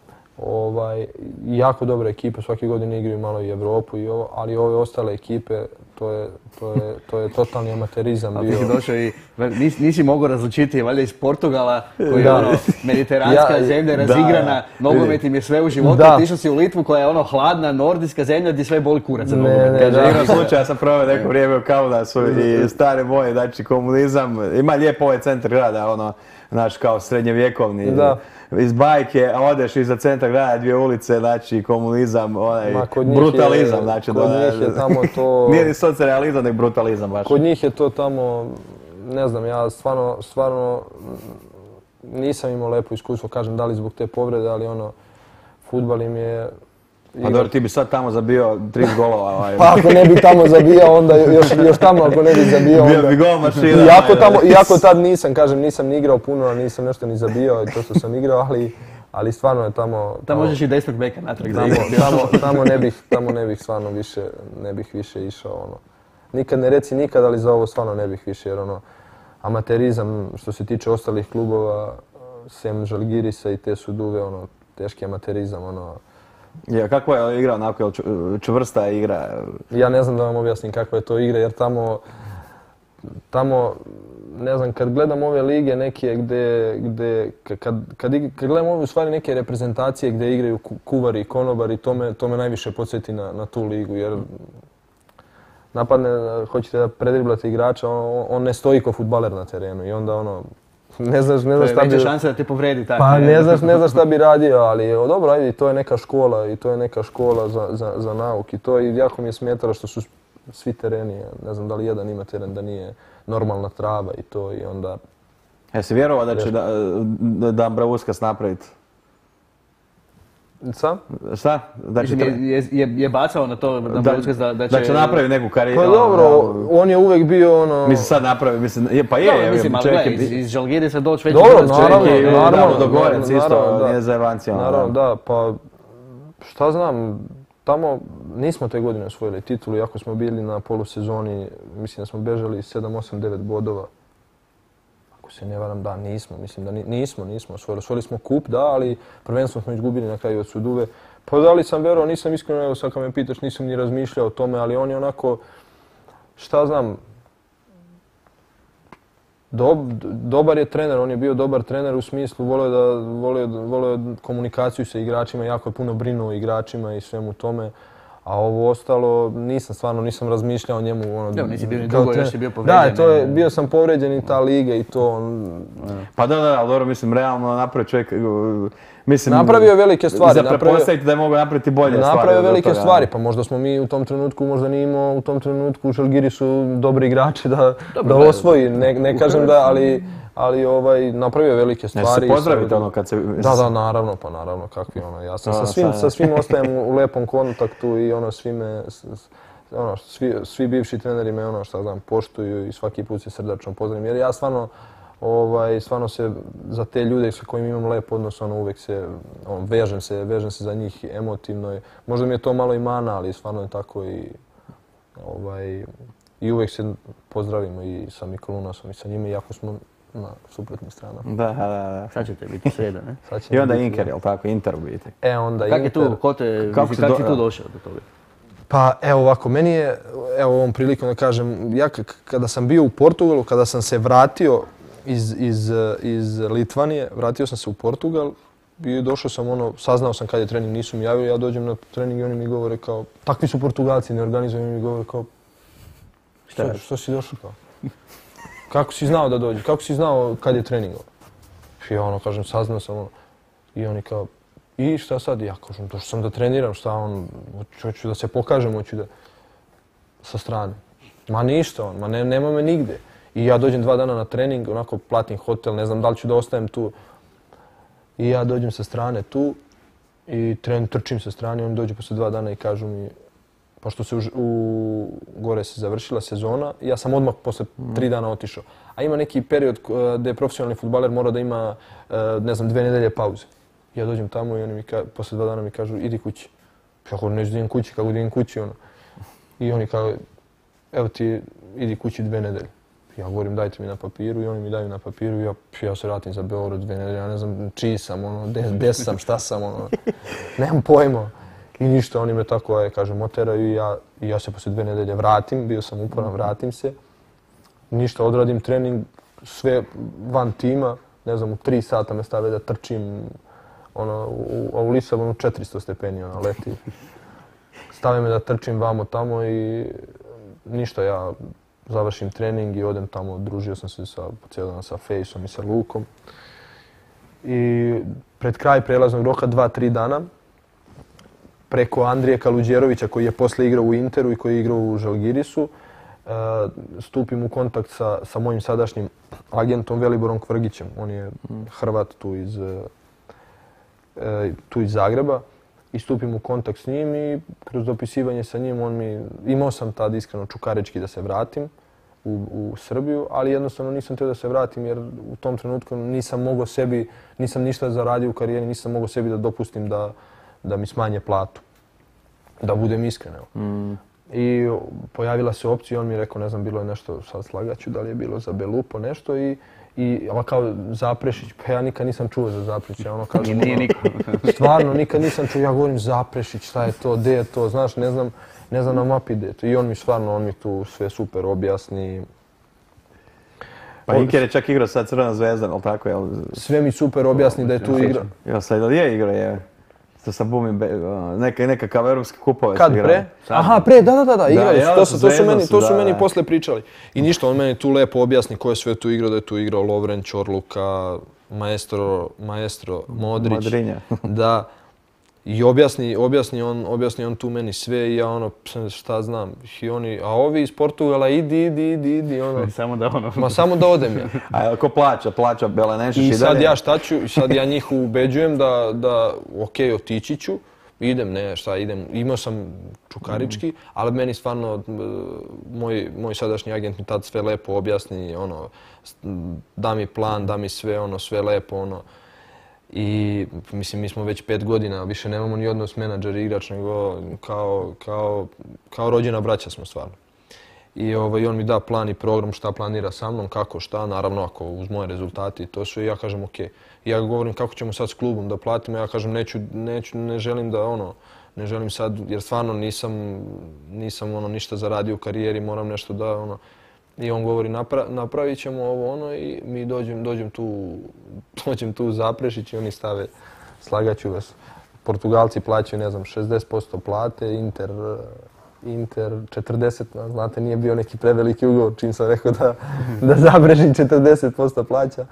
S3: Jako dobra ekipa, svake godine igraju malo i Evropu i ovo, ali ove ostale ekipe, to je totalni amaterizam bio.
S2: A ti si došao i nisi mogao različiti valjda iz Portugala, koji je mediteranska zemlja, razigrana, nogomet im je sve u životu, ti išao si u Litvu koja je hladna, nordijska zemlja gdje sve boli kurac za nogomet.
S1: Igrom slučaja ja sam proveo neko vrijeme u Kaunasu i stare moje, znači komunizam, ima lijep ovaj centar grada, znaš, kao srednjevjekovni, iz bajke, a odeš iza centra grada 2 ulice, znači komunizam, brutalizam, znači
S3: kod njih je tamo to...
S1: Nije ni socrealizam, nek brutalizam baš.
S3: Kod njih je to tamo, ne znam, ja stvarno nisam imao lepo iskustvo, kažem, da li zbog te povrede, ali fudbal im je...
S1: Pa dobro, ti bi sad tamo zabio 30 golova.
S3: Pa ako ne bi tamo zabio, onda još tamo ako ne bi zabio, onda...
S1: Bio bi gol mašina.
S3: Iako tad nisam ni igrao puno, nisam nešto ni zabio, to što sam igrao, ali stvarno je tamo...
S2: Tamo možeš i desnog beka natrag.
S3: Tamo ne bih stvarno više išao. Nikad ne reci nikad, ali za ovo stvarno ne bih više, jer amaterizam što se tiče ostalih klubova, sem Žalgirisa i te Suduve, teški amaterizam,
S1: Kakva je igra onako, čvrsta igra?
S3: Ja ne znam da vam objasnim kakva je to igra, jer tamo, ne znam, kad gledam ove lige neke kad gledam ove u stvari neke reprezentacije gdje igraju kuvari i konobari, to me najviše podsjeti na tu ligu, jer napadne, hoćete da predriblate igrača, on ne stoji kao fudbaler na terenu i onda ne znaš šta bi...
S2: To je veća šansa da te povredi tako.
S3: Pa ne znaš šta bi radio, ali dobro, ajde, to je neka škola i to je neka škola za nauk i to i jako mi je smetalo što su svi tereni, ne znam da li jedan ima teren da nije normalna trava i to i onda...
S1: Jesi vjerovao da će Dambrauskas napraviti? Šta?
S3: Je
S2: bacao na to Dambrauskas
S1: da će napraviti neku karijeru?
S3: Pa dobro, on je uvijek bio
S1: Mislim sad napravi, pa je.
S2: Mislim, ali gledaj, iz Žalgirisa doći već...
S3: Dobro, naravno.
S1: Dogorec isto, nije za Evancijom.
S3: Naravno, da, pa šta znam, tamo nismo te godine osvojili titulu, iako smo bili na polusezoni, mislim da smo bežali 7, 8, 9 bodova. Ako se ne varam, da, nismo, mislim da nismo osvojili. Osvojili smo kup, da, ali prvenstvo smo izgubili na kraju od Suduve. Pa da li sam verovao, nisam iskreno, evo sad kad me pitaš, nisam ni razmišljao o tome, ali on je onako, šta znam, dobar je trener, on je bio dobar trener u smislu, volio komunikaciju sa igračima, jako je puno brinuo o igračima i svemu tome, A ovo ostalo, nisam razmišljao o njemu.
S2: Ono, nisi bio ni dugo, još si bio povređen.
S3: Da, bio sam povređen i ta liga i to.
S1: Pa da, ali dobro, mislim, realno napravio čovjek, mislim...
S3: Napravio velike stvari.
S1: Za pretpostaviti da je mogao napraviti bolje stvari.
S3: Napravio velike stvari, pa možda smo mi u tom trenutku, možda nije imao u tom trenutku u Žalgirisu dobri igrači da osvoji. Ne kažem da, ali napravio velike stvari.
S1: Ne se pozdravite ono kad se...
S3: Da, naravno, pa naravno, kakvi ono. Ja sam sa svim ostajem u lepom kontaktu i ono svi bivši treneri me ono šta znam poštuju i svaki put se srdačno pozdravim. Jer ja stvarno se za te ljude sa kojima imam lep odnos, uvijek se vežem se za njih emotivno. Možda mi je to malo i mana, ali stvarno je tako i uvijek se pozdravimo i sa Mikolunasom i sa njima, iako smo na suprotnim stranama.
S1: Da.
S2: Sad ćete biti sreda, ne?
S1: I onda Inter, jel tako? Inter u biti.
S3: Onda Inter.
S2: Kako si tu došao do toga?
S3: Pa evo ovako, meni je, evo ovom prilikom da kažem, ja kada sam bio u Portugalu, kada sam se vratio iz Litvanije, vratio sam se u Portugal i došao sam saznao sam kad je trening, nisu mi javili, ja dođem na trening i oni mi govore kao, takvi su Portugalci, ne organizuju, oni mi govore kao, što si došao kao? Kako si znao da dođe? Kako si znao kad je trening? I ja kažem, saznao sam i oni kao, i šta sad? Ja kažem, došao sam da treniram, hoću da se pokažem, hoću da... Sa strane. Ma ništa nema me nigde. I ja dođem 2 dana na trening, onako platim hotel, ne znam da li ću da ostajem tu. I ja dođem sa strane tu i trčim sa strane, oni dođu posle 2 dana i kažu mi, pošto se gore se završila sezona, ja sam odmah posle 3 dana otišao. A ima neki period gde profesionalni fudbaler mora da ima, ne znam, 2 nedelje pauze. Ja dođem tamo i oni posle 2 dana mi kažu, idi kući. Ja govorim, neću da idem kući, kako da idem kući, I oni kao, evo ti, idi kući 2 nedelje. Ja govorim, dajte mi na papiru i oni mi daju na papiru i ja se vratim za Beograd 2 nedelje. Ja ne znam čiji sam, gde sam, šta sam, nemam pojma. I ništa, oni me tako, kažem, oteraju i ja se posle 2 nedelje vratim, bio sam uporan, vratim se. Ništa, odradim trening, sve van tima, ne znam, u 3 sata me stave da trčim, a u Lisabonu 400 stepeni, leti. Stave me da trčim vamo tamo i ništa, ja završim trening i odem tamo, družio sam se po cijel dan sa Fejsom i sa Lukom. I pred kraj prelaznog roka, 2-3 dana, preko Andrije Kaluđerovića koji je posle igrao u Interu i koji je igrao u Žalgirisu, stupim u kontakt sa mojim sadašnjim agentom Veliborom Kvrgićem. On je Hrvat tu iz Zagreba. I stupim u kontakt s njim i kroz dopisivanje sa njim imao sam tad iskreno čukarički da se vratim u Srbiju, ali jednostavno nisam htio da se vratim jer u tom trenutku nisam ništa zaradio u karijeri, nisam mogao sebi da dopustim da mi smanje platu. Da budem iskren. I pojavila se opcija, on mi je rekao, ne znam, bilo je nešto, sad slagaću, da li je bilo za Belupo nešto ali kao Zaprešić, pa ja nikad nisam čuo za Zaprešić.
S2: Nije niko.
S3: Stvarno, nikad nisam čuo, ja govorim Zaprešić, šta je to, gdje je to, znaš, ne znam na mapi gdje je to. I on mi tu sve super objasni.
S1: Pa Inker je čak igrao sad Crvena zvezda, ali tako je?
S3: Sve mi super objasni da je tu igra.
S1: Ja sad, ali je igra, je. To sa Bumim, nekakav evropski kupove
S3: su igrali. Kad pre? Aha, pre, da, igrali su. To su meni posle pričali. I ništa, on meni tu lepo objasni ko je sve tu igrao, da je tu igrao Lovren, Ćorluka, maestro Modrić. Da. I objasni on tu meni sve i ja šta znam. A ovi iz Portugala idi. Samo da odem ja.
S1: A ko plaća Belenešeš i dalje?
S3: I sad ja šta ću, sad ja njih ubeđujem da okej, otići ću. Idem, imao sam čukarički, ali meni stvarno moj sadašnji agent mi tad sve lepo objasni, da mi plan, da mi sve lepo, I mislim, mi smo već 5 godina, više nemamo ni odnos menadžer i igrač, nego kao rođena braća smo stvarno. I on mi da plan i program šta planira sa mnom, kako šta, naravno ako uz moje rezultate i to sve, ja kažem okej. Ja govorim kako ćemo sad s klubom da platimo, ja kažem ne želim ne želim sad, jer stvarno nisam ništa zaradio u karijeri, moram nešto da I on govori napravit ćemo ovo i mi dođem tu u Zaprešić i oni stave slagaću vas. Portugalci plaćaju, ne znam, 60% plate, Inter 40, znate, nije bio neki preveliki ugovor, čim sam rekao da Zabrežin 40% plaća.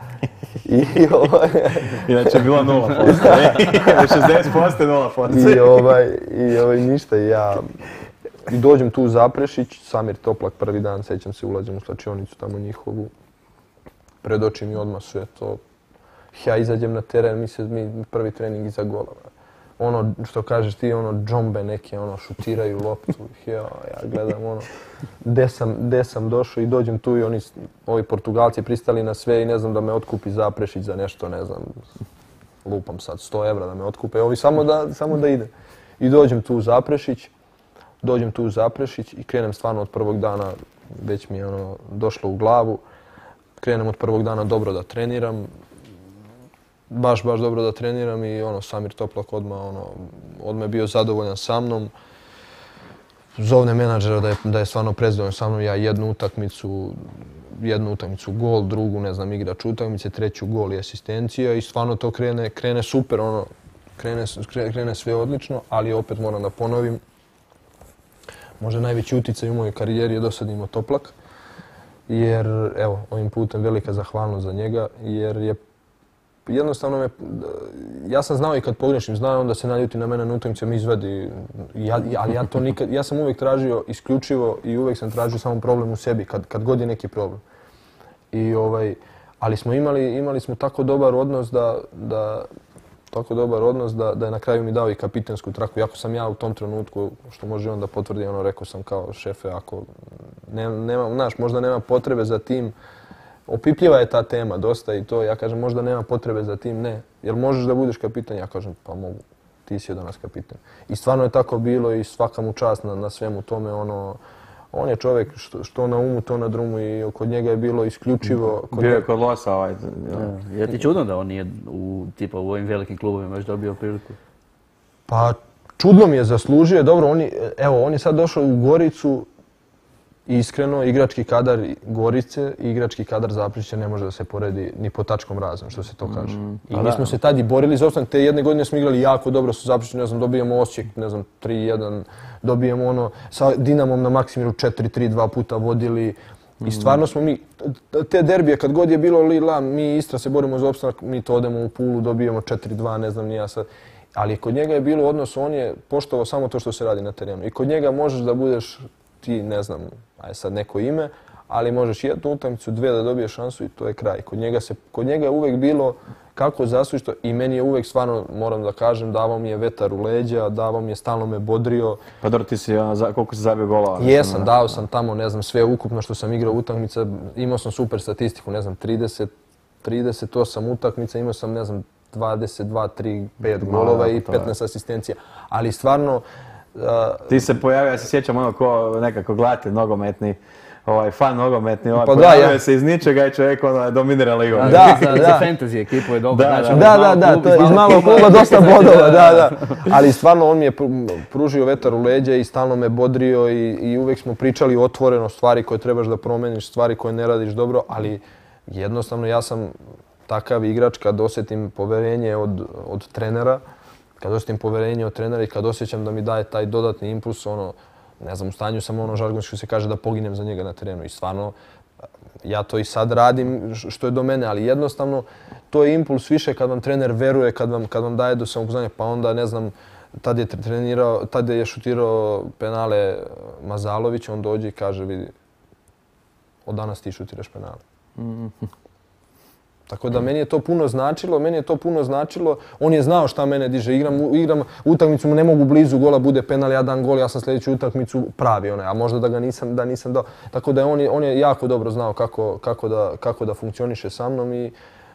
S1: Inače je bilo 0%, 60% je 0%.
S3: I ništa, i dođem tu u Zaprešić, Samir Toplak prvi dan, sjećam se, ulazim u slačionicu tamo njihovu, pred oči mi odmah sve to. Ja izađem na teren, mi prvi trening iza gola. Ono što kažeš ti, džombe neke, šutiraju loptu. Ja gledam gdje sam došao i dođem tu i ovi Portugalci pristali na sve i ne znam da me otkupi Zaprešić za nešto, ne znam, lupam sad 100 evra da me otkupe, ovi samo da ide. I dođem tu u Zaprešić i krenem stvarno od prvog dana, već mi je došlo u glavu, krenem od prvog dana dobro da treniram, baš dobro da treniram i Samir Toplak odmah je bio zadovoljan sa mnom. Zovne menadžera da je stvarno prezadovoljan sa mnom, ja jednu utakmicu gol, drugu ne znam igrač utakmice, treću gol i asistencija i stvarno to krene super, krene sve odlično, ali opet moram da ponovim, možda najveći utjecaj u mojoj karijeri je do sad imao Toplak, jer evo ovim putem velika zahvalnost za njega, jer je jednostavno ja sam znao i kad pogriješim, znao on da se naljuti na mene na utakmici, me izvadi, ali ja to nikad, ja sam uvijek tražio isključivo i uvijek sam tražio samo problem u sebi, kad god je neki problem. Ali smo imali smo tako dobar odnos da je na kraju mi dao i kapitensku traku, iako sam ja u tom trenutku, što može on da potvrdi, rekao sam kao šefe, ako možda nema potrebe za tim, opipljiva je ta tema dosta i to, ja kažem možda nema potrebe za tim, ne. Jel možeš da budeš kapitan? Ja kažem pa mogu, ti si danas kapitan. I stvarno je tako bilo i svaka mu čast na svemu tome, on je čovjek što na umu, to na drumu i kod njega je bilo isključivo...
S1: Bio je kod Losa
S2: Je ti čudno da on nije u ovim velikim klubovima još dobio priliku?
S3: Pa čudno mi je, zaslužio, dobro, on je sad došao u Goricu. Iskreno, igrački kadar Gorice i igrački kadar Zaprešića ne može da se poredi ni po tačkom razom, što se to kaže. I mi smo se tad i borili za opstanak. Te jedne godine smo igrali jako dobro sa Zaprešićem, ne znam, dobijemo Osijek, ne znam, 3-1, dobijemo sa Dinamom na Maksimiru 4-3 dva puta vodili. I stvarno smo mi, te derbije kad god je bilo Lila, mi Istra se borimo za opstanak, mi to odemo u Pulu, dobijemo 4-2, ne znam ni ja sad. Ali kod njega je bilo odnos, on je poštovao samo to što se radi na terenu. I kod njega možeš da budeš ti, ne znam, aj sad neko ime, ali možeš jednu utakmicu, dve da dobiješ šansu i to je kraj. Kod njega je uvijek bilo kako zasluži to i meni je uvijek stvarno, moram da kažem, davao mi je vetar u leđa, davao mi je, stalno me bodrio.
S1: Pa dobro, ti si, koliko si zabio golova?
S3: Jesam, dao sam tamo, ne znam, sve ukupno što sam igrao utakmica, imao sam super statistiku, ne znam, 38 utakmica, imao sam, ne znam, 22, 3, 5 golova i 15 asistencija. Ali stvarno,
S1: ti se pojavio, ja se sjećam ko nekako gledatelj nogometni, fan nogometni,
S3: pojavio
S1: se iz ničega i čovjek dominira ligom.
S2: Za fantasy ekipu je dobro.
S3: Da, to je iz malog kluba dosta bodova, da. Ali stvarno on mi je pružio vetar u leđa i stalno me bodrio i uvijek smo pričali otvoreno stvari koje trebaš da promeniš, stvari koje ne radiš dobro, ali jednostavno ja sam takav igrač kad osjetim poverenje od trenera, kad osjetim poverenje od trenera i kad osjećam da mi daje taj dodatni impuls, ne znam, u stanju sam žargonski se kaže da poginem za njega na terenu i stvarno ja to i sad radim što je do mene, ali jednostavno to je impuls više kad vam trener veruje, kad vam daje do samopouzdanja, pa onda ne znam, tad je šutirao penale Mazalović, on dođe i kaže vidi, od danas ti šutiraš penale. Tako da meni je to puno značilo, on je znao šta mene diže, igram utakmicu, ne mogu blizu gola, bude penal, ja dam gol, ja sam sljedeću utakmicu pravi, a možda da ga nisam dao. Tako da on je jako dobro znao kako da funkcioniše sa mnom i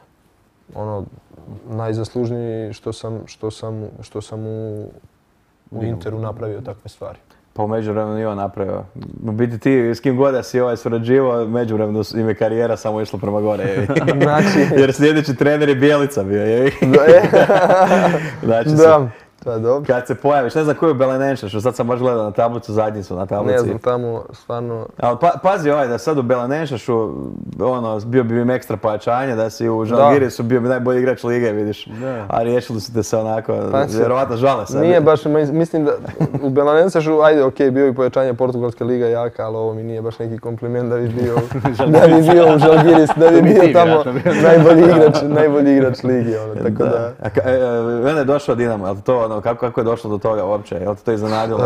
S3: najzaslužniji što sam u Interu napravio takve stvari.
S1: Pa u međuvremenu i on napravio. U biti ti s kim god da si surađivao, u međuvremenu im je karijera samo išla prema gore. Jer sljedeći trener je Bjelica bio.
S4: Pa dobro.
S1: Kad se pojaviš, ne znam koju Belenenša, što sad sam baš gledao na tablicu, zadnji su na tablici.
S4: Ne znam, tamo stvarno...
S1: Ali pazi da sad u Belenenšašu, bio bi im ekstra pojačanje, da si u Žalgirisu bio bi najbolji igrač lige, vidiš. A riješili su te se onako, vjerovatno žale sebi.
S4: Nije baš, mislim da u Belenenšašu, ajde okej, bio bi pojačanje Portugalska liga jaka, ali ovo mi nije baš neki kompliment da bi bio u Žalgiris, da bi bio tamo najbolji igrač ligi, tako da...
S1: When je došao Dinamo, kako je došlo do toga uopće, je li te to iznenadilo?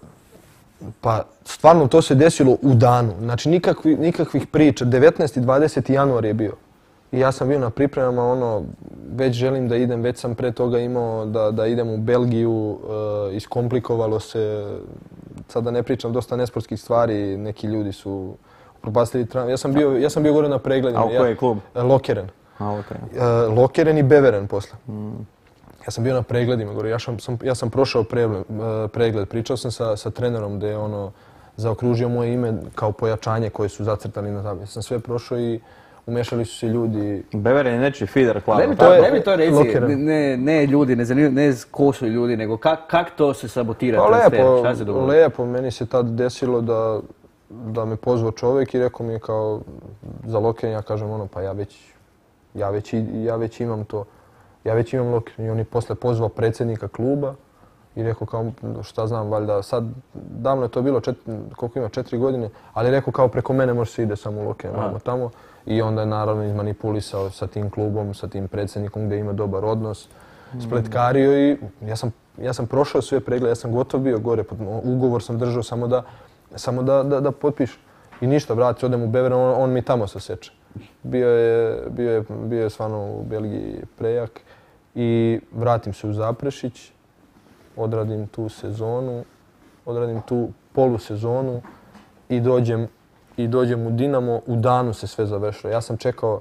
S4: Pa stvarno to se desilo u danu, znači nikakvih priča, 19. i 20. januar je bio. I ja sam bio na pripremama, već želim da idem, već sam pre toga imao da idem u Belgiju, iskomplikovalo se, sad da ne pričam dosta nesportskih stvari, neki ljudi su propastili ja sam bio gore na pregledima.
S1: A u koji je klub?
S4: Lokeren. Lokeren i Beveren posle. Ja sam bio na pregledima gore, ja sam prošao pregled, pričao sam sa trenerom gdje je zaokružio moje ime kao pojačanje koje su zacrtali na tabli. Ja sam sve prošao i umešali su se ljudi.
S1: Beveren je nečiji feeder klub.
S2: Ne mi to reci, ne ljudi, ne ko su ljudi, nego kak to se sabotira?
S4: Lijepo, meni se tad desilo da me pozvao čovjek i rekao mi je kao za Lokeren, ja kažem pa ja već imam to. Ja već imam Lokeren i on je posle pozvao predsjednika kluba i rekao kao šta znam, valjda sad, davno je to bilo, koliko ima, 4 godine, ali rekao kao preko mene može se ide samo u Lokeren, tamo. I onda je naravno izmanipulisao sa tim klubom, sa tim predsjednikom gdje ima dobar odnos, spletkario i ja sam prošao sve preglede, ja sam gotov bio gore, ugovor sam držao samo da potpišem. I ništa, vrati, odem u Beveren, on mi tamo se seče. Bio je stvarno u Belgiji prejak i vratim se u Zaprešić, odradim tu sezonu, odradim tu polusezonu i dođem u Dinamo, u danu se sve završilo. Ja sam čekao,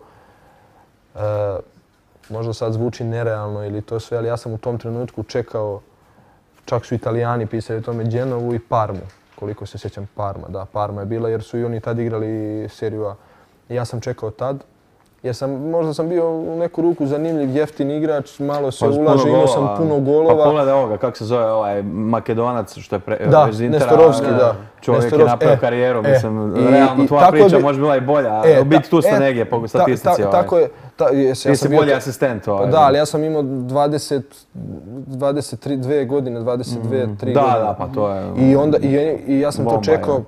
S4: možda sad zvuči nerealno ili to sve, ali ja sam u tom trenutku čekao, čak su Italijani pisali o tome, Genovu i Parmu. Koliko se sjećam, Parma je bila jer su i oni tad igrali seriju A. Ja sam čekao tad, jer možda sam bio u neku ruku zanimljiv, jeftin igrač, malo se ulaže, imao sam puno golova.
S1: Pa pogledaj ovoga, kako se zove ovaj Makedonac što je
S4: iz Intera. Nestorovski, da.
S1: Čovjek je napravio karijeru, mislim, realno tvoja priča možda bila i bolja, biti tu ste negdje po statistici.
S4: Tako je.
S1: Ti si bolji asistent.
S4: Da, ali ja sam imao 22 godine, 22, 3 godine.
S1: Da, pa to je...
S4: I ja sam to čekao,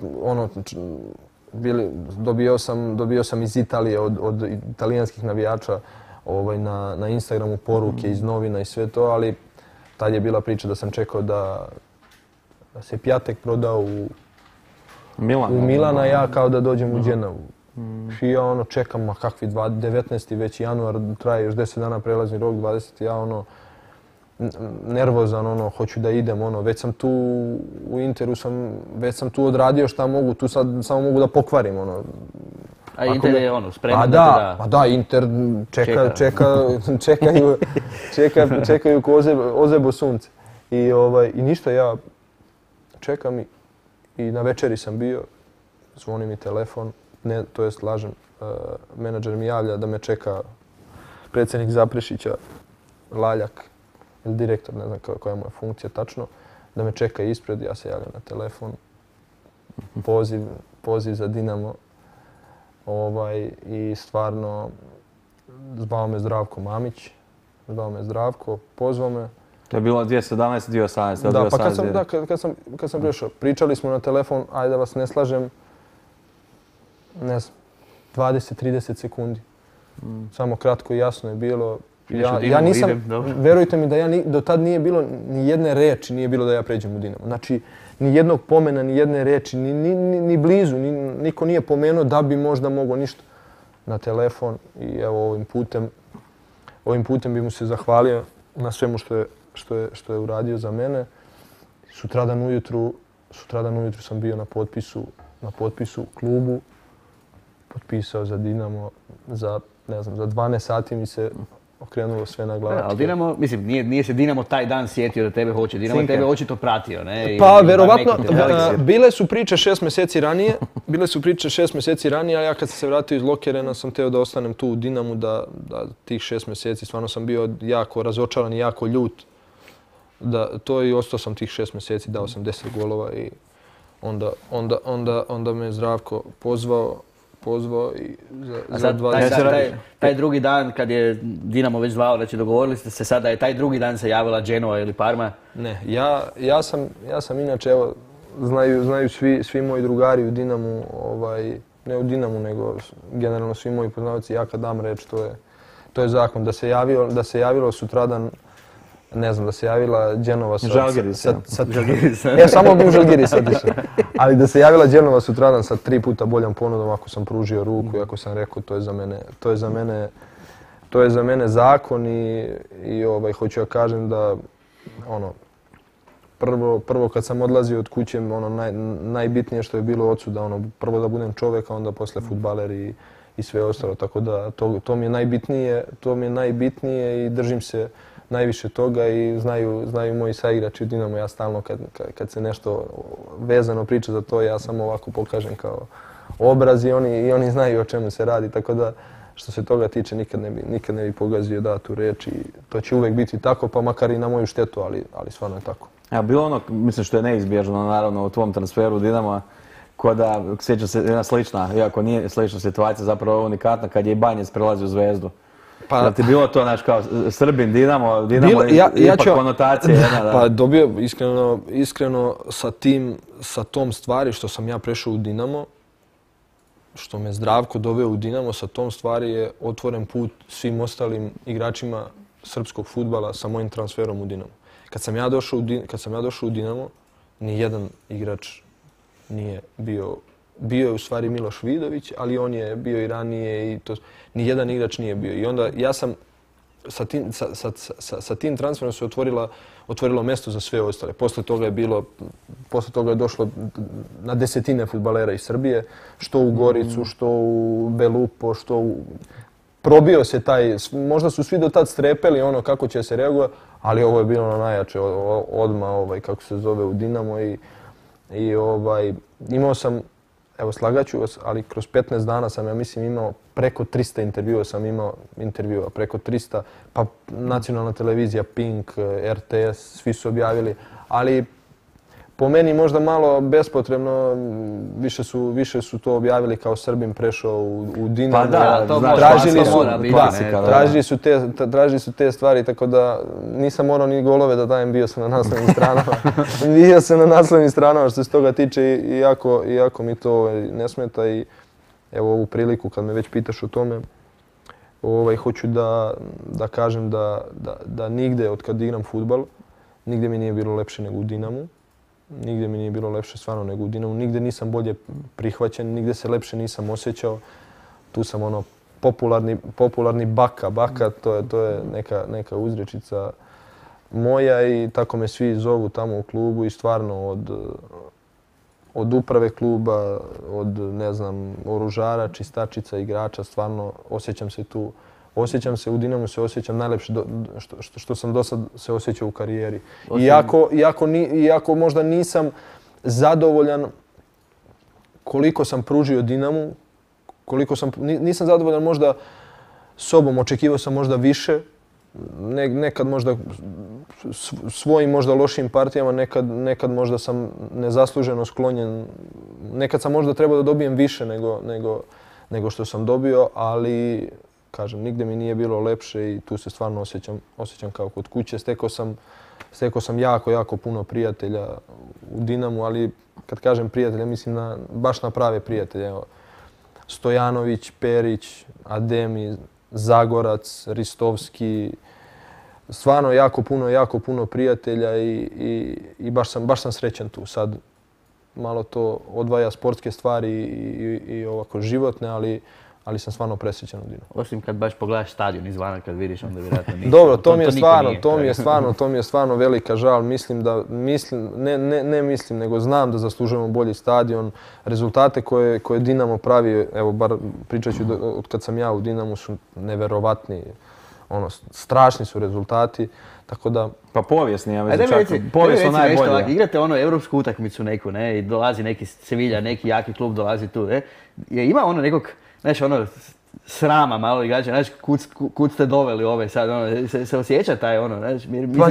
S4: dobio sam iz Italije od italijanskih navijača na Instagramu poruke iz novina i sve to, ali tad je bila priča da sam čekao da se Piatek prodao u Milana, ja kao da dođem u Genovu. I ja čekam, ma kakvi 19. već januar, traje još 10 dana prelazni rok, 20. ja nervozan, hoću da idem, već sam tu u Interu, već sam tu odradio šta mogu, tu sad samo mogu da pokvarim,
S2: A Inter je spreman
S4: da te da... Da, Inter čekaju ko ozebo sunce. I ništa, ja čekam i na večeri sam bio, zvoni mi telefon, to jest lažem, menadžer mi javlja da me čeka predsjednik Zaprešića, Laljak, ili direktor, ne znam koja je moja funkcija tačno, da me čeka ispred, ja se javljam na telefon, poziv za Dinamo i stvarno zvao me Zdravko Mamić, pozvao me.
S1: To je bilo 2017. 2018.
S4: Da, pa kad sam prišao, pričali smo na telefon, ajde da vas ne slažem, ne znam, 20-30 sekundi. Samo kratko i jasno je bilo. Ja nisam, verujte mi da ja do tad nije bilo ni jedne reči, nije bilo da ja pređem u Dinamo. Znači, ni jednog pomena, ni jedne reči, ni blizu, niko nije pomenuo da bi možda mogao ništa na telefon. I evo ovim putem bi mu se zahvalio na svemu što je uradio za mene. Sutradan ujutru sam bio na potpisu klubu, potpisao za Dinamo, za 12 sati mi se okrenulo sve na glavu.
S2: Ali Dinamo, mislim, nije se Dinamo taj dan sjetio da tebe hoće. Dinamo je tebe očito pratio, ne?
S4: Pa, verovatno, bile su priče 6 mjeseci ranije, ali ja kad sam se vratio iz Lokerena sam teo da ostanem tu u Dinamu, da tih 6 mjeseci stvarno sam bio jako razočaran i jako ljut to i ostao sam tih 6 mjeseci, dao sam 10 golova i onda me Zdravko pozvao i za 20...
S2: Taj drugi dan kad je Dinamo već zvao, znači dogovorili ste se sada, je taj drugi dan se javila Genoa ili Parma?
S4: Ne, ja sam inače, evo, znaju svi moji drugari u Dinamu, ne u Dinamu, nego generalno svi moji poznavaci, ja kad dam reč, to je zakon. Da se javilo sutradan, ne znam, da se javila Genova sa... Ja samo bi u Žalgiris otišao. Ali da se javila Genova sutradan sa 3 puta boljom ponudom ako sam pružio ruku i ako sam rekao to je za mene zakon i hoću ja kažem da prvo kad sam odlazio od kuće, najbitnije što je bilo ocu da prvo da budem čovjek, a onda poslije fudbaler i sve ostalo. Tako da to mi je najbitnije i držim se najviše toga i znaju moji saigrači u Dinamu. Ja stalno kad se nešto vezano priča za to, ja samo ovako pokažem kao obraz i oni znaju o čemu se radi. Tako da što se toga tiče nikad ne bi pogazio datu riječ i to će uvijek biti tako, pa makar i na moju štetu, ali stvarno je tako.
S1: A bilo ono, mislim što je neizbježno naravno u tvom transferu Dinama, da sjeća se jedna slična, iako nije slična situacija, zapravo unikatna, kad je i Banjec prelazio u Zvezdu. Da ti bilo to, znaš, kao Srbin, Dinamo ipak konotacija jedna da...
S4: Pa dobio iskreno sa tom stvari što sam ja prešao u Dinamo, što me Zdravko doveo u Dinamo, sa tom stvari je otvoren put svim ostalim igračima srpskog fudbala sa mojim transferom u Dinamo. Kad sam ja došao u Dinamo, nijedan igrač nije bio je u stvari Miloš Vidović, ali on je bio i ranije i to nijedan igrač nije bio. I onda ja sam sa tim transferom se otvorilo mjesto za sve ostale. Posle toga je došlo na desetine fudbalera iz Srbije, što u Goricu, što u Belupo, što u... Probio se taj, možda su svi do tad strepeli kako će se reagovati, ali ovo je bilo najjače odmah, kako se zove, u Dinamo i imao sam, evo slagaću vas, ali kroz 15 dana sam, ja mislim, imao preko 300 intervjua, preko 300, pa nacionalna televizija, Pink, RTS, svi su objavili, ali po meni možda malo bespotrebno, više su to objavili kao Srbin prešao u Dinamo.
S2: Pa da, to mora biti.
S4: Tražili su te stvari, tako da nisam morao ni golove da dajem, bio sam na naslovnim stranama. Bio sam na naslovnim stranama što se toga tiče iako mi to ne smeta i evo ovu priliku kad me već pitaš o tome, hoću da kažem da nigde od kad igram fudbal, nigde mi nije bilo lepše nego u Dinamu. Nigdje mi nije bilo lepše stvarno nego u Dinamu. Nigdje nisam bolje prihvaćen, nigdje se lepše nisam osjećao. Tu sam popularni baka. Baka, to je neka uzrečica moja i tako me svi zovu tamo u klubu i stvarno od uprave kluba, od ne znam, oružara, čistačica, igrača, stvarno osjećam se tu. U Dinamu se osjećam najlepše što sam do sad se osjećao u karijeri. Iako možda nisam zadovoljan koliko sam pružio Dinamu, nisam zadovoljan možda sobom, očekivao sam možda više, nekad možda svojim možda lošim partijama, nekad možda sam nezasluženo sklonjen, nekad sam možda trebao da dobijem više nego što sam dobio, ali kažem, nigde mi nije bilo lepše i tu se stvarno osjećam kao kod kuće. Stekao sam jako puno prijatelja u Dinamu, ali kad kažem prijatelja, mislim baš na prave prijatelje. Stojanović, Perić, Ademi, Zagorac, Ristovski, stvarno jako puno prijatelja i baš sam srećan tu. Sad malo to odvaja sportske stvari i ovako životne, ali sam stvarno presrećan u Dinamu.
S2: Osim kad baš pogledaš stadion izvana, kad vidiš, onda vjerojatno nisi.
S4: Dobro, to mi je stvarno velika žal. Nego znam da zaslužujemo bolji stadion. Rezultate koje Dinamo pravi, evo bar pričat ću od kad sam ja u Dinamu, su neverovatni. Strašni su rezultati, tako da...
S1: Pa povijesni, ja mislim čak. Povijesno najbolje.
S2: Igrate europsku utakmicu neku, ne, i dolazi neki Sevilla, neki jaki klub dolazi tu, ne. Ima nekog, znaš, srama malo igrača, znaš, kud ste doveli ove sad, se osjeća taj, znaš, mislim...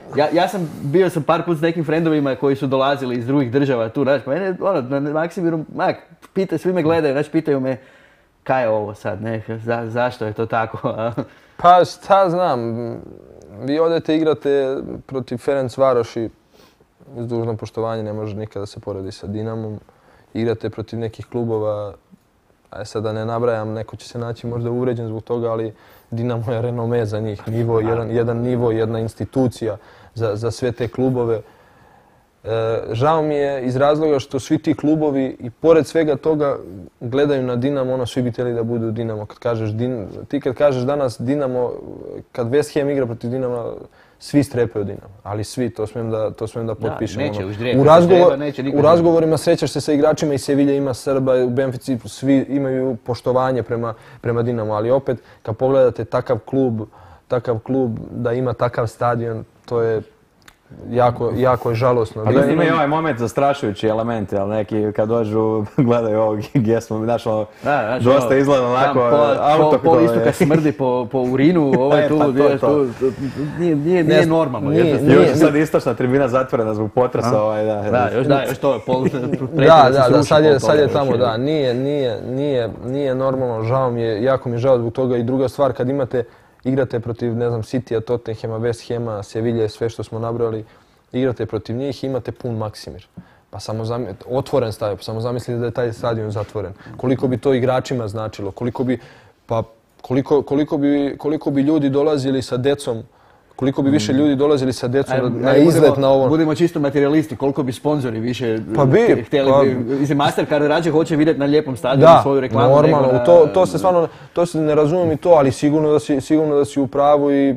S2: bio sam par put s nekim frendovima koji su dolazili iz drugih država tu, znaš, mene, na Maksimiru, svi me gledaju, znaš, pitaju me kaj je ovo sad, zašto je to tako?
S4: Pa šta znam, vi odete igrate protiv Ferencvaroši, uz dužno poštovanje ne može nikada se poredi sa Dinamom, igrate protiv nekih klubova, a sad da ne nabrajam, neko će se naći možda uvređen zbog toga, ali Dinamo je renome za njih, jedan nivo, jedna institucija za sve te klubove. Žao mi je iz razloga što svi ti klubovi i pored svega toga gledaju na Dinamo, svi bi htjeli da budu Dinamo. Ti kad kažeš danas Dinamo, kad West Ham igra protiv Dinama, svi strepaju Dinamo, ali svi, to smijem da potpišem. U razgovorima srećaš se sa igračima i Sevilla ima Srba, u Benfici svi imaju poštovanje prema Dinamo, ali opet kad pogledate takav klub da ima takav stadion, to je jako je žalosno.
S1: Ali ima i ovaj moment zastrašujući elementi, ali neki kad dođu gledaju ovog gdje smo, znaš ono, dosta izgleda onako auto.
S2: Po istoka smrdi po urinu, ovaj tu, nije normalno.
S1: Još je sad istočna tribina zatvorena zbog potresa.
S2: Još to je pol...
S4: Da, sad je tamo, da, nije normalno, žao mi je, jako mi je žao zbog toga i druga stvar kad igrate protiv, ne znam, Citya, Tottenhama, West Hama, Sevilla, sve što smo nabrali, igrate protiv njih i imate pun Maksimir. Pa otvoren stadion, pa samo zamislite da je taj stadion zatvoren. Koliko bi to igračima značilo, koliko bi ljudi dolazili sa decom, koliko bi više ljudi dolazili sa decom na izlet na ovo.
S2: Budimo čisto materijalisti, koliko bi sponzori više htjeli. Mislim, Mastercard rađe hoće vidjeti na lijepom stadionu svoju reklamu.
S4: Normalno, to se ne razumijem i to, ali sigurno da si u pravu i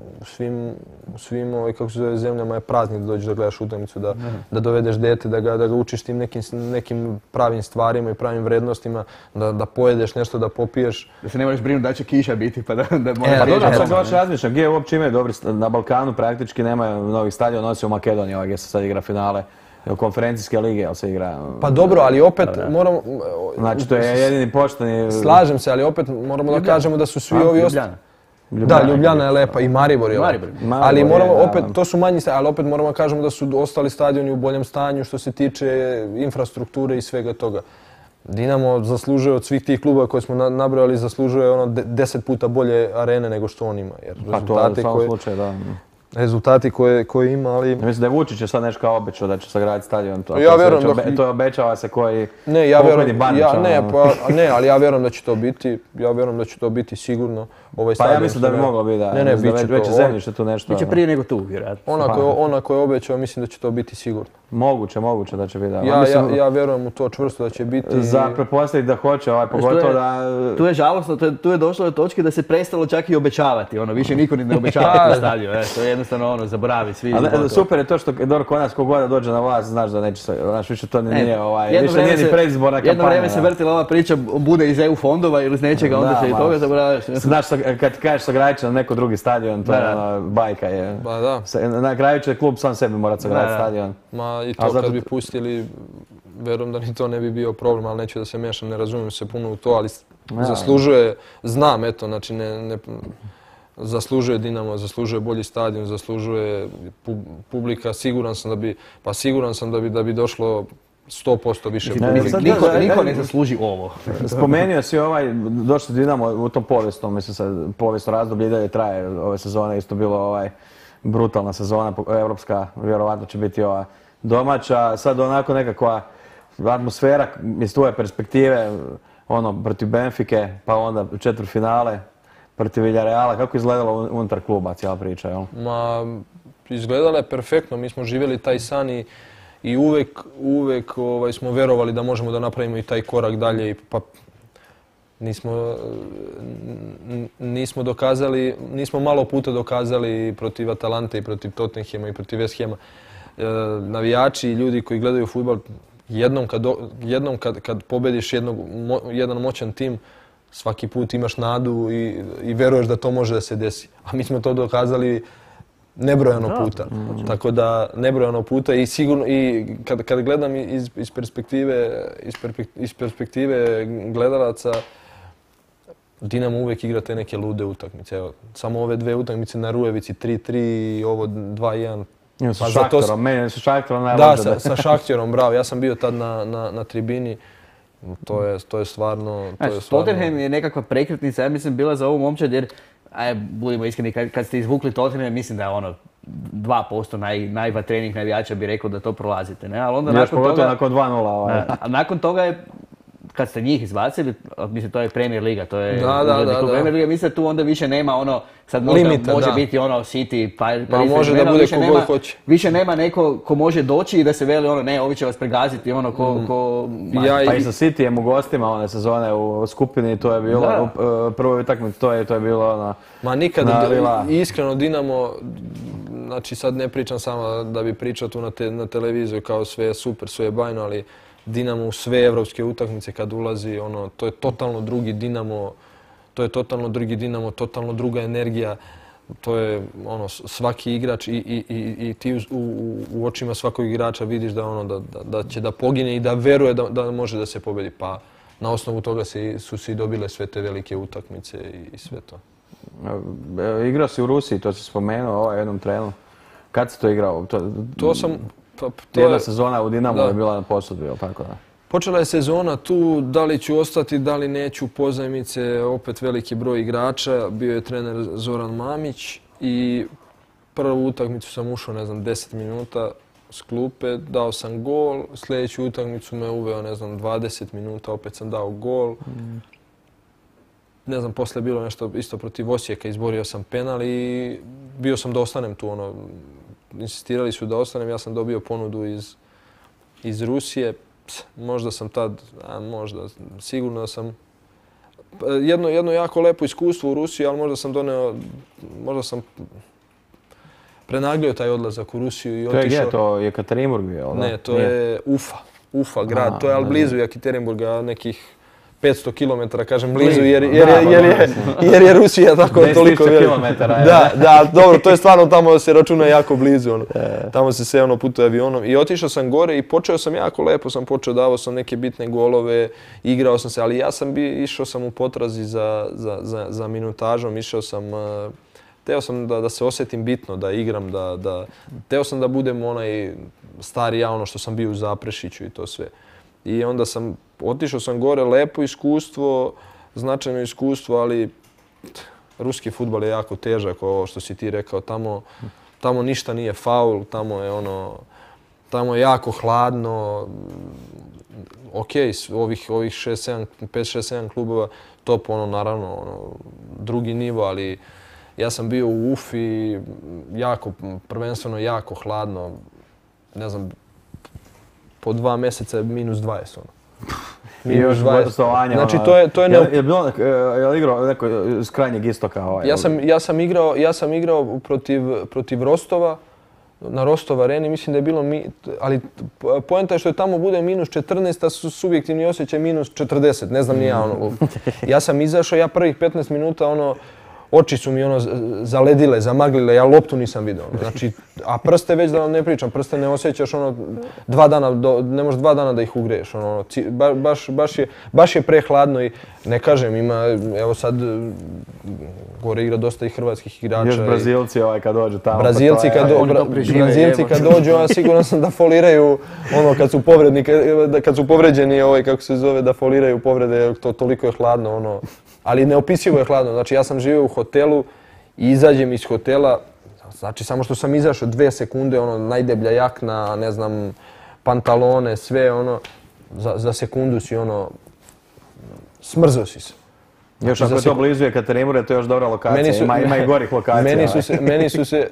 S4: svim kako se zove, zemljama je praznik da dođeš da gledaš utakmicu, da dovedeš dete, da ga učiš tim nekim pravim stvarima i pravim vrednostima, da pojedeš nešto, da popiješ.
S2: Da se ne moraš brinuti da će kiša biti pa da
S1: Pa dobro, sad baš razmišljam, gdje uopće imaju dobri, na Balkanu praktički nema novih stadiona, osim u Makedoniji gdje se sad igra finale konferencijske lige, ali se igra...
S4: Pa dobro, ali opet moramo...
S1: Znači to je jedini pošteni...
S4: Slažem se, ali opet moramo da kažemo da su svi ovi ostali... Da, Ljubljana je lepa i Maribor je lepa. Ali moramo opet, to su manji stadioni, ali opet moramo da kažemo da su ostali stadioni u boljem stanju što se tiče infrastrukture i svega toga. Dinamo zaslužuje od svih tih klubova koje smo nabrojali, zaslužuje 10 puta bolje arene nego što on ima.
S1: Pa to je u svakom slučaju, da.
S4: Rezultati koje ima, ali...
S1: Mislim da je Vučić je sad nešto kao obećao da će sagraditi stadion. To obećava se koji
S4: pobjedi Bandića. Ne, ali ja vjerujem da će to biti. Ja vjerujem da će to biti sigurno.
S1: Pa ja mislim da bi moglo biti, da.
S4: Ne,
S1: već je zemljište tu nešto.
S2: Biće prije nego tu, vjerojatno.
S4: Ona koja je obećao, mislim da će to biti sigurno.
S1: Moguće da će biti, da.
S4: Ja vjerujem u to čvrsto da će biti.
S1: Za pretpostaviti da hoće, pogotovo da...
S2: Tu je žalostno, tu je došlo do točke da se prestalo čak i obećavati, više niko ni ne obećava na stadion, to je jednostavno zaboravi svi.
S1: Super je to što kod nas kogoda dođe na vlast, znaš da neće se, više to nije ni predizborna kampanja.
S2: Jedno vrijeme se vrtila ova priča, bude iz EU fondova ili iz nečega, onda se i toga zaboraviš.
S1: Znaš, kad kažeš sagradit će na neko drugi stadion, to je bajka je. Na kraju će klub sam sebi morati sagraditi stadion.
S4: I to kad bi pustili, vjerujem da ni to ne bi bio problem, ali neću da se mešam, ne razumijem se puno u to, ali zaslužuje, znam, eto, znači zaslužuje Dinamo, zaslužuje bolji stadion, zaslužuje publika, siguran sam da bi došlo 100% više publike.
S2: Niko ne zasluži ovo.
S1: Spomenuo si došli Dinamo u tom povijesnom, mislim sad, povijesno razdoblje i dalje traje ove sezone, isto bilo brutalna sezona, evropska, vjerovatno će biti ova domaća, sad onako nekakva atmosfera iz tvoje perspektive, protiv Benfike, pa onda četvrtfinale, protiv Villareala, kako je izgledalo unutar kluba cijela priča, jel?
S4: Izgledala je perfektno, mi smo živjeli taj san i uvek smo vjerovali da možemo da napravimo i taj korak dalje, pa nismo dokazali, nismo malo puta dokazali protiv Atalante i protiv Tottenhama i protiv West Hama. Navijači i ljudi koji gledaju fudbal, jednom kad pobediš jedan moćan tim, svaki put imaš nadu i veruješ da to može da se desi. A mi smo to dokazali nebrojano puta. Tako da, nebrojano puta i sigurno, i kad gledam iz perspektive gledalaca, Dinamo uvijek igra te neke lude utakmice. Evo, samo ove 2 utakmice na Rujevici 3-3 i ovo 2-1.
S1: Sa Šaktorom, meni su Šaktorom najbolje.
S4: Da, sa Šaktjorom, bravo. Ja sam bio tad na tribini. To je stvarno...
S2: Tottenham je nekakva prekretnica, ja mislim, bila za ovu momčad jer, budimo iskreni, kad ste izvukli Tottenham, mislim da je 2% najvatrenijih navijača bi rekao da to prolazite, ne? Ali onda
S1: nakon 2-0.
S2: A nakon toga je, kad ste njih izbacili, mislim, to je Premier Liga, to je Premier Liga, mislim da tu onda više nema sad može biti City, Paris,
S4: može da bude ko god hoće.
S2: Više nema neko ko može doći i da se veli ne, ovi će vas pregaziti,
S1: Pa i sa Cityjem u gostima one sezone u skupini, to je bilo, prvo utakmicu, to je bilo
S4: Ma nikad, iskreno Dinamo, znači sad ne pričam samo da bi pričao tu na televiziju kao sve je super, sve je bajno, ali Dinamo u sve evropske utakmice kad ulazi, to je totalno drugi Dinamo, totalno druga energija. To je svaki igrač i ti u očima svakog igrača vidiš da će da pogine i da veruje da može da se pobedi. Pa na osnovu toga su se i dobile sve te velike utakmice i sve to.
S1: Igrao si u Rusiji, to si spomenuo jednom trenu. Kad si to igrao?
S4: To sam...
S1: Jedna sezona u Dinamu je bila na posudbi, ili tako da?
S4: Počela je sezona tu, da li ću ostati, da li neću, pozajmice, opet veliki broj igrača. Bio je trener Zoran Mamić i prvu utakmicu sam ušao, 10 minuta s klupe, dao sam gol. Sljedeću utakmicu me uveo, 20 minuta, opet sam dao gol. Poslije je bilo nešto isto protiv Osijeka, izborio sam penal i bio sam da ostanem tu, insistirali su da ostanem, ja sam dobio ponudu iz Rusije. Možda sam tad, sigurno da sam... Jedno jako lepo iskustvo u Rusiji, ali možda sam prenaglio taj odlazak u Rusiju i otišao...
S1: To je gdje? To je Jekaterinburg bio?
S4: Ne, to je Ufa grad, to je ali blizu Jekaterinburga, nekih 500 km, kažem blizu, jer je Rusija tako toliko velika.
S1: 10 km.
S4: Da, dobro, to je stvarno tamo se računa jako blizu. Tamo se sve putuje avionom. I otišao sam gore i počeo sam jako lepo, davao sam neke bitne golove, igrao sam se, ali išao sam u potrazi za minutažom, teo sam da se osjetim bitno, da igram, teo sam da budem onaj stari ja, što sam bio u Zaprešiću i to sve. I onda otišao sam gore, lepo iskustvo, značajno iskustvo, ali ruski fudbal je jako težak, ovo što si ti rekao, tamo ništa nije faul, tamo je jako hladno. Ok, ovih 5-6-7 klubova, top, naravno, drugi nivo, ali ja sam bio u Ufi, prvenstveno jako hladno, ne znam, po 2 mjeseca je -20.
S1: I još gostovanje.
S4: Znači to je
S1: Je li igrao neko iz krajnjeg istoka?
S4: Ja sam igrao protiv Rostova, na Rostov areni, mislim da je bilo, ali poenta je što je tamo bude -14, a subjektivni osjećaj -40, ne znam ni ja. Ja sam izašao, prvih 15 minuta, oči su mi zaledile, zamaglile, ja loptu nisam vidio. Znači, a prste već da vam ne pričam, prste ne osjećaš 2 dana, ne možeš 2 dana da ih ugreješ. Baš je prehladno i ne kažem, evo sad gore igra dosta i hrvatskih igrača.
S1: Još Brazilci kad dođu tamo.
S4: Brazilci kad dođu, siguran sam da foliraju kad su povređeni, kako se zove, da foliraju povrede, toliko je hladno. Ali neopisivo je hladno. Znači ja sam živio u hotelu i izađem iz hotela, znači samo što sam izašao 2 sekunde, najdeblja jakna, ne znam, pantalone, sve, za sekundu si smrzao si se.
S1: Još ako je to blizu Jekaterinburga, to je još dobra lokacija, ima i gorih lokacija.
S4: Meni su se,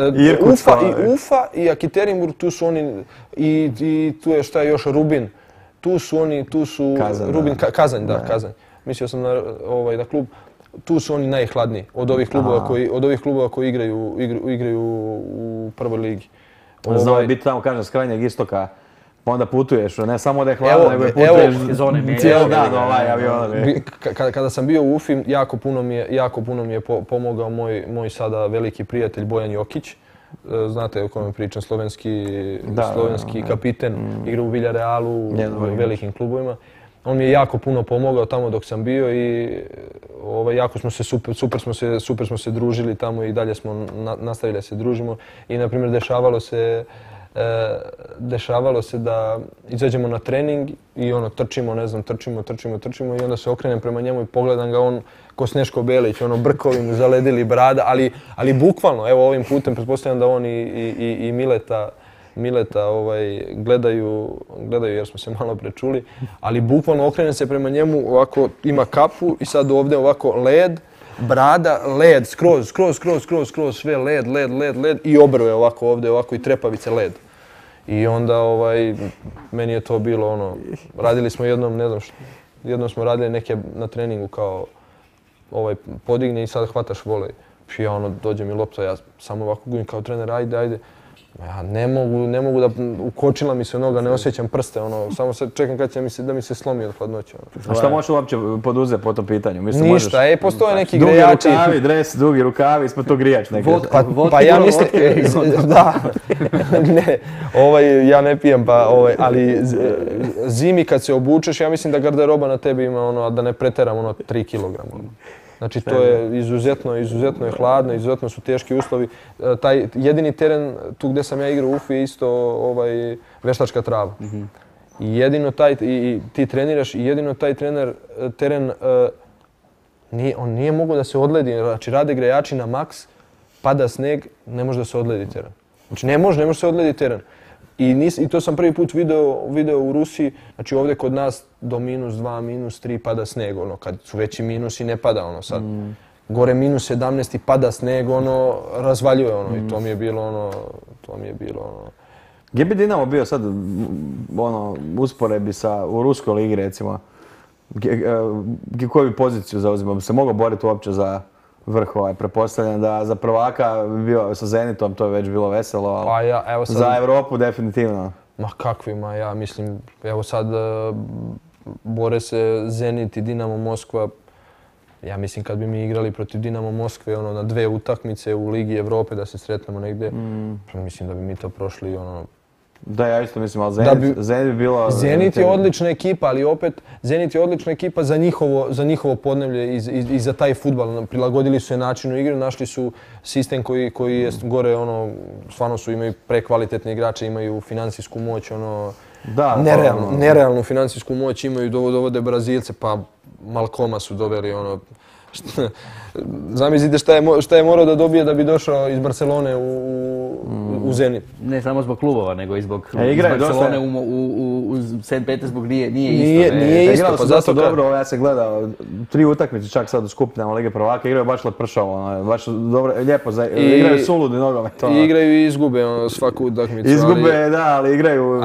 S4: Ufa i Jekaterinburg, tu su oni, i tu je šta još, Rubin, tu su Rubin, Kazanj, Kazanj. Mislio sam na klub, tu su oni najhladniji od ovih klubova koji igraju u prvoj ligi.
S1: Znao je biti tamo, kažem, s krajnjeg istoka, pa onda putuješ, ne samo da je hladno, nego putuješ cijeli dan avionom.
S4: Kada sam bio u Ufi, jako puno mi je pomogao moj sada veliki prijatelj Bojan Jokić. Znate o kome pričam, slovenski kapiten, igra u Villarealu, u velikim klubovima. On mi je jako puno pomogao tamo dok sam bio i jako smo se super smo se družili tamo i dalje smo nastavili da se družimo. I na primjer dešavalo se da izađemo na trening i trčimo, ne znam, trčimo i onda se okrenem prema njemu i pogledam ga, on ko Sneško Belić, brkovi mu zaledili brada, ali bukvalno, evo ovim putem pretpostavljam da on i Mileta gledaju jer smo se malo prečuli, ali bukvalno okrenem se prema njemu, ovako ima kapu i sad ovdje ovako led, brada, led, skroz, sve led i obrve ovako ovdje, ovako i trepavice led. I onda meni je to bilo radili smo jednom, ne znam jednom smo radili neke na treningu kao podigne i sad hvataš volej. I ja dođe mi lopta, ja samo ovako gubim kao trener, ajde. Ja ne mogu da, ukočila mi se noga, ne osjećam prste, samo se čekam kad će da mi se slomi od hladnoće.
S1: A šta možeš uopće poduzeti po tom pitanju?
S4: Ništa, postoje neki grejači.
S1: Dugi rukavi, dres, dugi rukavi, ispod to grijač neki.
S4: Pa ja mislim, da, ne, ja ne pijem, ali zimi kad se obučeš, ja mislim da garderoba na tebi ima da ne preteram 3 kg. Znači to je izuzetno je hladno, izuzetno su teški uslovi. Taj jedini teren tu gdje sam ja igrao u Ufi je isto veštačka trava. I jedino ti treniraš i jedino taj teren on nije mogao da se odledi. Znači rade grejači na maks, pada sneg, ne može da se odledi teren. Znači ne može se odledi teren. I to sam prvi put video u Rusiji, znači ovdje kod nas do -2, -3 pada sneg, kad su veći minusi ne pada sad. Gore -17 i pada sneg, razvaljuje i to mi je bilo
S1: Gdje bi Dinamo bio sad, usporedbi u ruskoj ligi recimo, koju bi poziciju zauzimao? Bi se mogao boriti uopće za vrh pretpostavljam da za prvaka bi bio sa Zenitom, to je već bilo veselo, ali za Europu definitivno.
S4: Ma kakvima, ja mislim, evo sad bore se Zenit i Dinamo Moskva. Ja mislim kad bi mi igrali protiv Dinamo Moskve na 2 utakmice u Ligi Evrope da se sretnemo negdje, mislim da bi mi to prošli
S1: Da, ja isto mislim, ali Zenit bi bilo...
S4: Zenit je odlična ekipa, ali opet Zenit je odlična ekipa za njihovo podneblje i za taj fudbal. Prilagodili su se načinu igre, našli su sistem koji je gore, stvarno imaju prekvalitetne igrače, imaju financijsku moć, nerealnu financijsku moć imaju, dovode Brazilce, pa Malcoma su doveli, Zamislite šta je morao da dobije da bi došao iz Barcelone u Zenit.
S2: Ne samo zbog klubova, nego i zbog Barcelone u St. Petersburg nije isto.
S4: Nije isto,
S1: pa zato dobro, ja sam gledao 3 utakmice čak sad u skupinama Lige prvaka, igraju baš lepršavo, baš dobro, lijepo, igraju suludi nogomet.
S4: I igraju i izgube svaku utakmicu.
S1: Izgube, da, ali igraju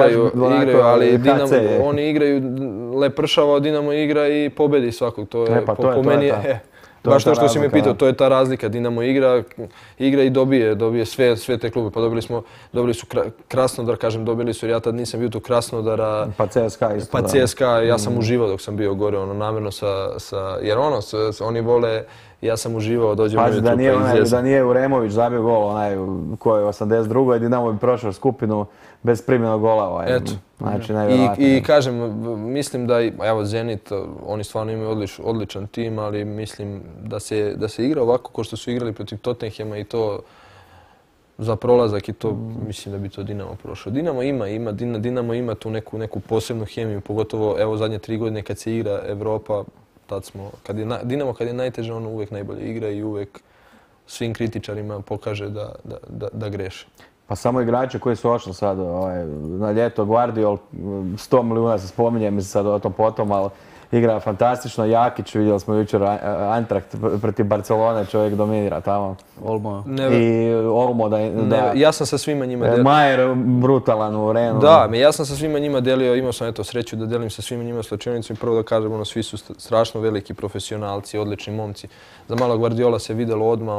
S4: ali oni igraju lepršavo, Dinamo igra i pobedi svakog, to je po meni. Baš to što si me pitao, to je ta razlika. Dinamo igra i dobije sve te klube. Pa dobili su Krasnodar, kažem, dobili su jer ja tad nisam bio tu Krasnodara.
S1: Pa CSKA isto.
S4: Pa CSKA, ja sam uživao dok sam bio gore, namjerno jer oni vole, ja sam uživao, dođemo ujutru pa izjesam.
S1: Da nije Uremović zabio gol, onaj koji je 82. i Dinamo bi prošao skupinu bez primljenog gola.
S4: Eto.
S1: Znači, nevjerojatno.
S4: I kažem, mislim da, evo Zenit, oni stvarno imaju odličan tim, ali mislim da se igra ovako kao što su igrali protiv Tottenhema i to za prolazak i to, mislim da bi to Dinamo prošao. Dinamo ima tu neku posebnu hemiju, pogotovo evo zadnje 3 godine kad se igra Evropa, tad smo, Dinamo kad je najteže, on uvijek najbolje igra i uvijek svim kritičarima pokaže da greše.
S1: Pa samo igrače koji su ošli sad na ljeto, Guardiol, 100 milijuna se spominje, mislim sad o tom potom, ali igra fantastično. Jakić, vidjeli smo jučer Antrakt protiv Barcelone, čovjek dominira tamo.
S2: Olmo.
S1: I Olmo da...
S4: Ja sam sa svima njima delio.
S1: Majer brutalan u Renu.
S4: Da, ja sam sa svima njima delio, imao sam sreću da delim sa svima njima slučajnicu i prvo da kažem, svi su strašno veliki profesionalci, odlični momci. Za malo Guardiola se vidjelo odmah,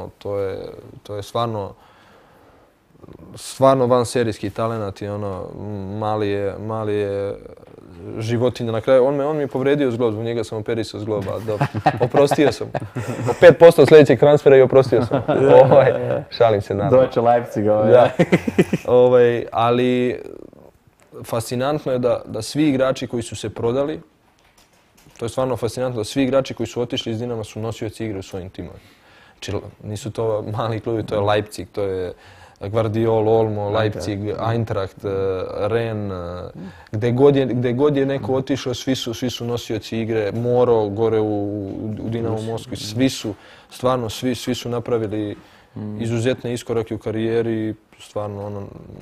S4: to je stvarno vanserijski talenat i mali je životinja. Na kraju, on mi je povredio zglob, zbog njega sam operisao zgloba. Oprostio sam. 5% sljedećeg transfera i oprostio sam. Šalim se naravno.
S1: Deutsche Leipzig.
S4: Ali
S3: fascinantno je da svi igrači koji su se prodali, to je stvarno fascinantno da svi igrači koji su otišli iz Dinama su nosioci igre u svojim timovima. Znači, nisu to mali klubi, to je Leipzig, to je Guardiol, Olmo, Leipzig, Eintracht, Rennes, gdje god je neko otišao, svi su nosioci igre. Moro, gore u Dinamo Moskvi, svi su napravili izuzetne iskorake u karijeri, stvarno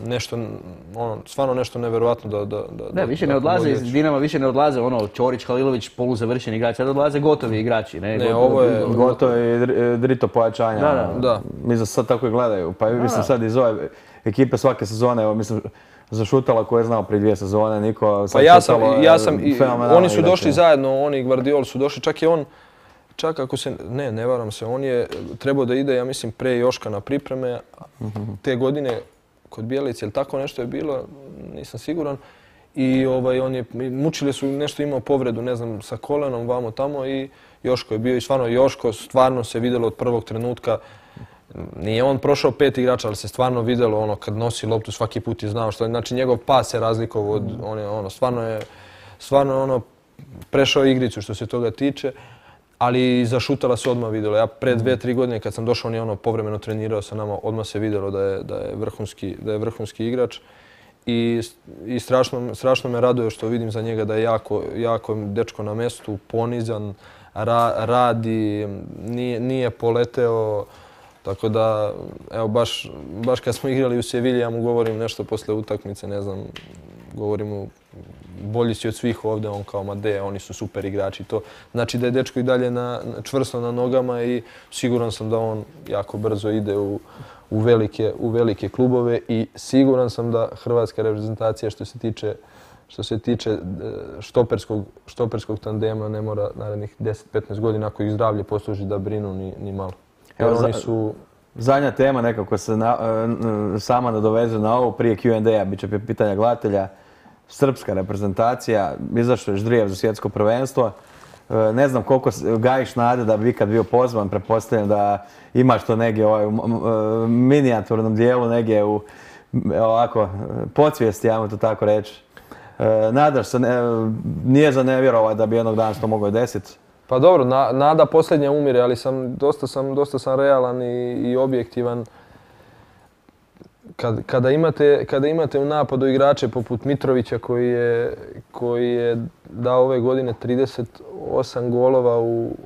S3: nešto nevjerojatno
S2: da više ne odlaze iz Dinama, više ne odlaze Ćorić, Halilović, poluzavršeni igrači, sad odlaze gotovi igrači.
S3: Ne, ovo je
S1: gotovi drito pojačanja.
S2: Da.
S1: Mislim sad tako i gledaju. Pa mislim sad iz ove ekipe svake sezone, evo mislim za Šutala koje je znao prije 2 sezone, niko...
S3: Pa oni su došli zajedno, oni i Guardiol su došli, čak ako se, ne varam se, on je trebao da ide, ja mislim, pre Joška na pripreme te godine kod Bjelice, ili tako nešto je bilo, nisam siguran. I mučili su, nešto imao povredu, ne znam, sa kolenom, vamo tamo i Joško je bio i stvarno Joško, stvarno se vidjelo od prvog trenutka. Nije on prošao 5 igrača, ali se stvarno vidjelo kad nosi loptu svaki put je znao što je. Znači njegov pas se razlikovao od, stvarno prešao igricu što se toga tiče. Ali za Šutala se odmah vidjelo. Ja pre 2-3 godine kad sam došao, on je povremeno trenirao sa nama, odmah se vidjelo da je vrhunski igrač. I strašno me raduje što vidim za njega da je jako dečko na mestu, ponizan, radi, nije poleteo. Tako da, evo, baš kad smo igrali u Sevilji, ja mu govorim nešto posle utakmice, ne znam, govorim mu bolji si od svih ovdje, on kao ma de, oni su super igrači. To znači da je dečko i dalje čvrsto na nogama i siguran sam da on jako brzo ide u velike klubove i siguran sam da hrvatska reprezentacija što se tiče štoperskog tandema ne mora narednih 10-15 godina ako ih zdravlje posluži da brinu ni malo.
S1: Zadnja tema nekako se sama nadovezuje na ovo, prije Q&A, bit će pitanja gledatelja. Srpska reprezentacija, izašao je Ždrijev za svjetsko prvenstvo. Ne znam koliko gajiš nade da bi ikad bio pozvan, pretpostavljam da imaš to negdje u minijaturnom dijelu, negdje u ovako podsvijesti, ajmo to tako reći. Nadaš se, nije za nevjerovati da bi jednog dana to moglo desiti?
S3: Pa dobro, nada posljednja umire, ali dosta sam realan i objektivan. Kada imate u napadu igrače poput Mitrovića koji je dao ove godine 38 golova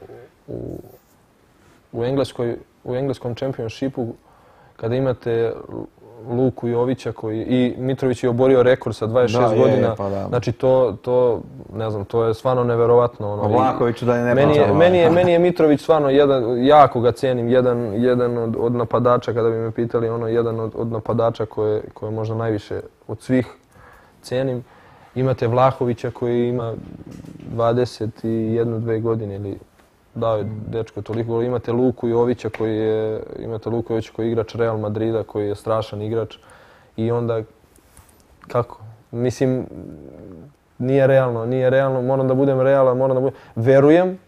S3: u engleskom championshipu, kada imate Luku Jovića i Mitrović je oborio rekord sa 26 godina. Znači ne znam, to je stvarno neverovatno.
S1: Vlahoviću da je ne
S3: meni je Mitrović stvarno jako ga cijenim, jedan od napadača, kada bi me pitali, jedan od napadača koje možda najviše od svih cijenim. Imate Vlahovića koji ima 21-2 godine ili dao je dečko toliko gola. Imate Luku Jovića koji je igrač Real Madrida, koji je strašan igrač. I onda, kako? Mislim, nije realno, moram da budem realan, verujem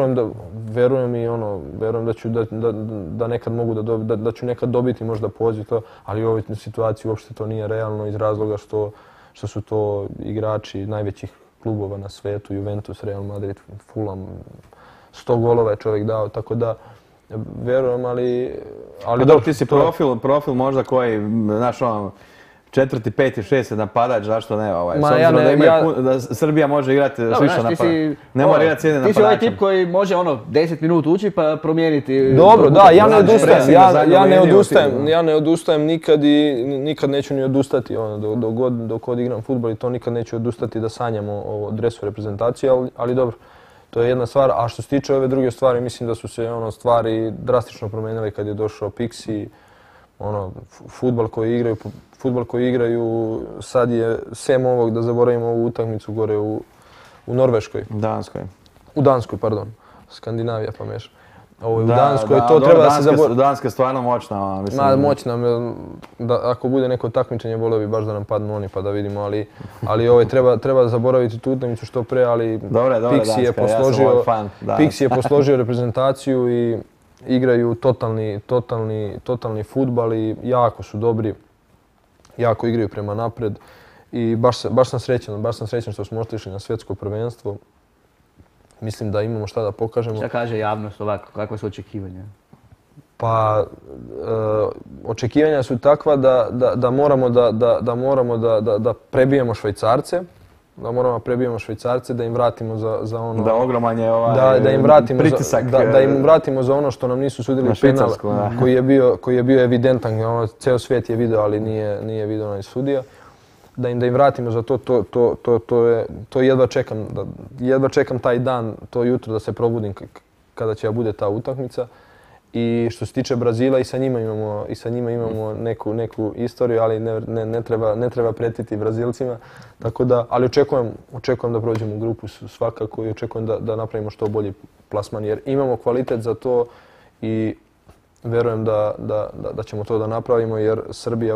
S3: da nekad mogu da ću nekad dobiti možda poziv to, ali u ovoj situaciji uopšte to nije realno iz razloga što su to igrači najvećih klubova na svetu, Juventus, Real Madrid, Fulham, 100 golova je čovjek dao, tako da verujem, ali
S1: dobro. Ti si profil možda koji, znaš, 4., 5., 6. napadač, zašto ne? S obzirom da Srbija može igrati s više napadača. Ne mora igrati s jednim napadačem.
S2: Ti si ovaj tip koji može 10 minuta ući pa promijeniti...
S3: Dobro, da, ja ne odustajem nikad i nikad neću ni odustati. Dok god igram fudbal i to nikad neću odustati da sanjam o dresu reprezentacije, ali dobro. To je jedna stvar, a što se tiče ove druge stvari, mislim da su se stvari drastično promijenile kad je došao Pixi. Fudbal koji igraju, sad je sem ovog, da zaboravimo ovu utakmicu gore u Norveškoj. U Danskoj, pardon. Skandinavija pa meša. U Danskoj, to treba da se zaboraviti.
S1: Danska je stvarno moćna.
S3: Moćna, ako bude neko takmičenje, volio bi baš da nam padnu oni pa da vidimo, ali treba zaboraviti tu utakmicu što pre, ali Pixi je posložio reprezentaciju i igraju totalni fudbal i jako su dobri, jako igraju prema napred
S4: I baš sam srećan što smo otišli na svjetsko prvenstvo. Mislim da imamo šta da pokažemo.
S2: Šta kaže javnost ovako, kakva su očekivanja?
S4: Pa, očekivanja su takva da moramo da prebijemo Švajcarce. Da moramo prebijemo Švajcarce, da im vratimo za ono...
S1: Da ogroman je ovaj pritisak.
S4: Da im vratimo za ono što nam nisu sudili penal, koji je bio evidentan. Ceo svijet je video, ali nije video onaj sudija. Da im vratimo za to jedva čekam taj dan, to jutro da se probudim kada će bude ta utakmica. I što se tiče Brazila i sa njima imamo neku istoriju, ali ne treba pretiti Brazilcima. Tako da, ali očekujem da prođemo u grupu svakako i očekujem da napravimo što bolji plasman jer imamo kvalitet za to i verujem da ćemo to da napravimo jer Srbija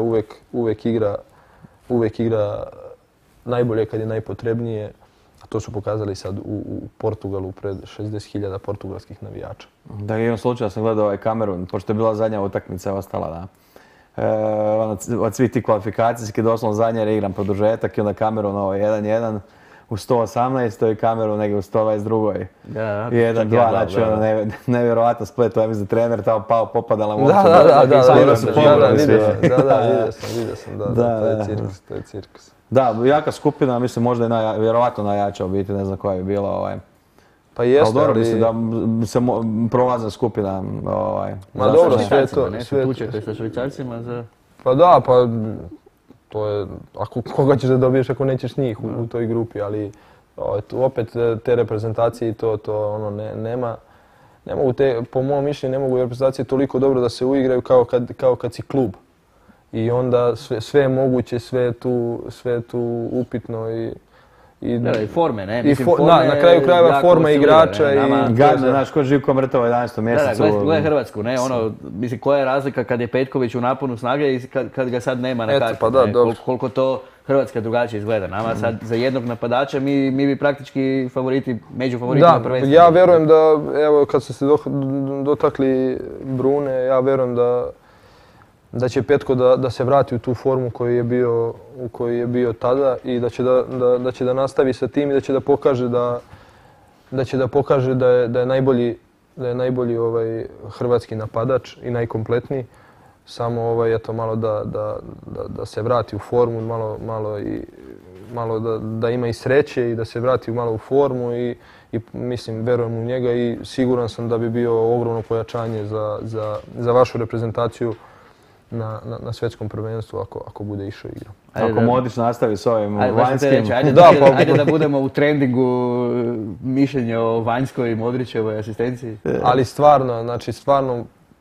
S4: uvek igra najbolje kad je najpotrebnije. A to su pokazali sad u Portugalu pred 60.000 portugalskih navijača.
S1: Da, imam slučaj da sam gledao ovaj Kamerun, pošto je bila zadnja utakmica ostala, da. Od svih tih kvalifikacijskih, doslovno zadnja jer igram produžetak i onda Kamerun 1-1 u 118. i Kamerun negdje u 122. 1-2, znači nevjerovatno splet, to je mislim trener tamo pao, popadala mu.
S4: Da, vidio sam, to je cirkus.
S1: Da, jaka skupina, mislim možda je vjerovatno najjača u biti, ne znam koja je bila.
S4: Pa jeste,
S1: ali... dobro, mislim da se prolazna skupina...
S4: Ma dobro, sve to...
S2: Tučete sa Švajcarcima za...
S4: Pa da, pa to je... Koga ćeš da dobiješ ako nećeš njih u toj grupi, ali opet te reprezentacije i to nema... Po mom mišljenju ne mogu reprezentacije toliko dobro da se uigraju kao kad si klub. I onda sve je moguće, sve je tu upitno i
S2: forme, ne?
S4: Na kraju krajeva forma igrača i...
S1: Gadno, znaš, ko živ ko mrtav u 11. mjesecu.
S2: Gledaj Hrvatsku, ne? Mislim, koja je razlika kad je Petković u naponu snage i kad ga sad nema na kartu? Koliko to Hrvatska drugačije izgleda. Nama sad za jednog napadača mi bi praktički favoriti, među favoritima prvenstva.
S4: Ja verujem da, evo, kad ste se dotakli Brune, ja verujem da će Petko da se vrati u tu formu u kojoj je bio tada i da će da nastavi sa tim i da će da pokaže da je najbolji hrvatski napadač i najkompletniji. Samo eto malo da se vrati u formu, malo da ima i sreće i da se vrati malo u formu i mislim, verujem u njega i siguran sam da bi bio ogromno pojačanje za vašu reprezentaciju na svjetskom prvenstvu ako bude išao igra.
S1: Ako Modić nastavi s ovim vanjskim...
S2: Ajde da budemo u trendingu mišljenja o vanjskoj i Modrićevoj asistenciji.
S4: Ali stvarno,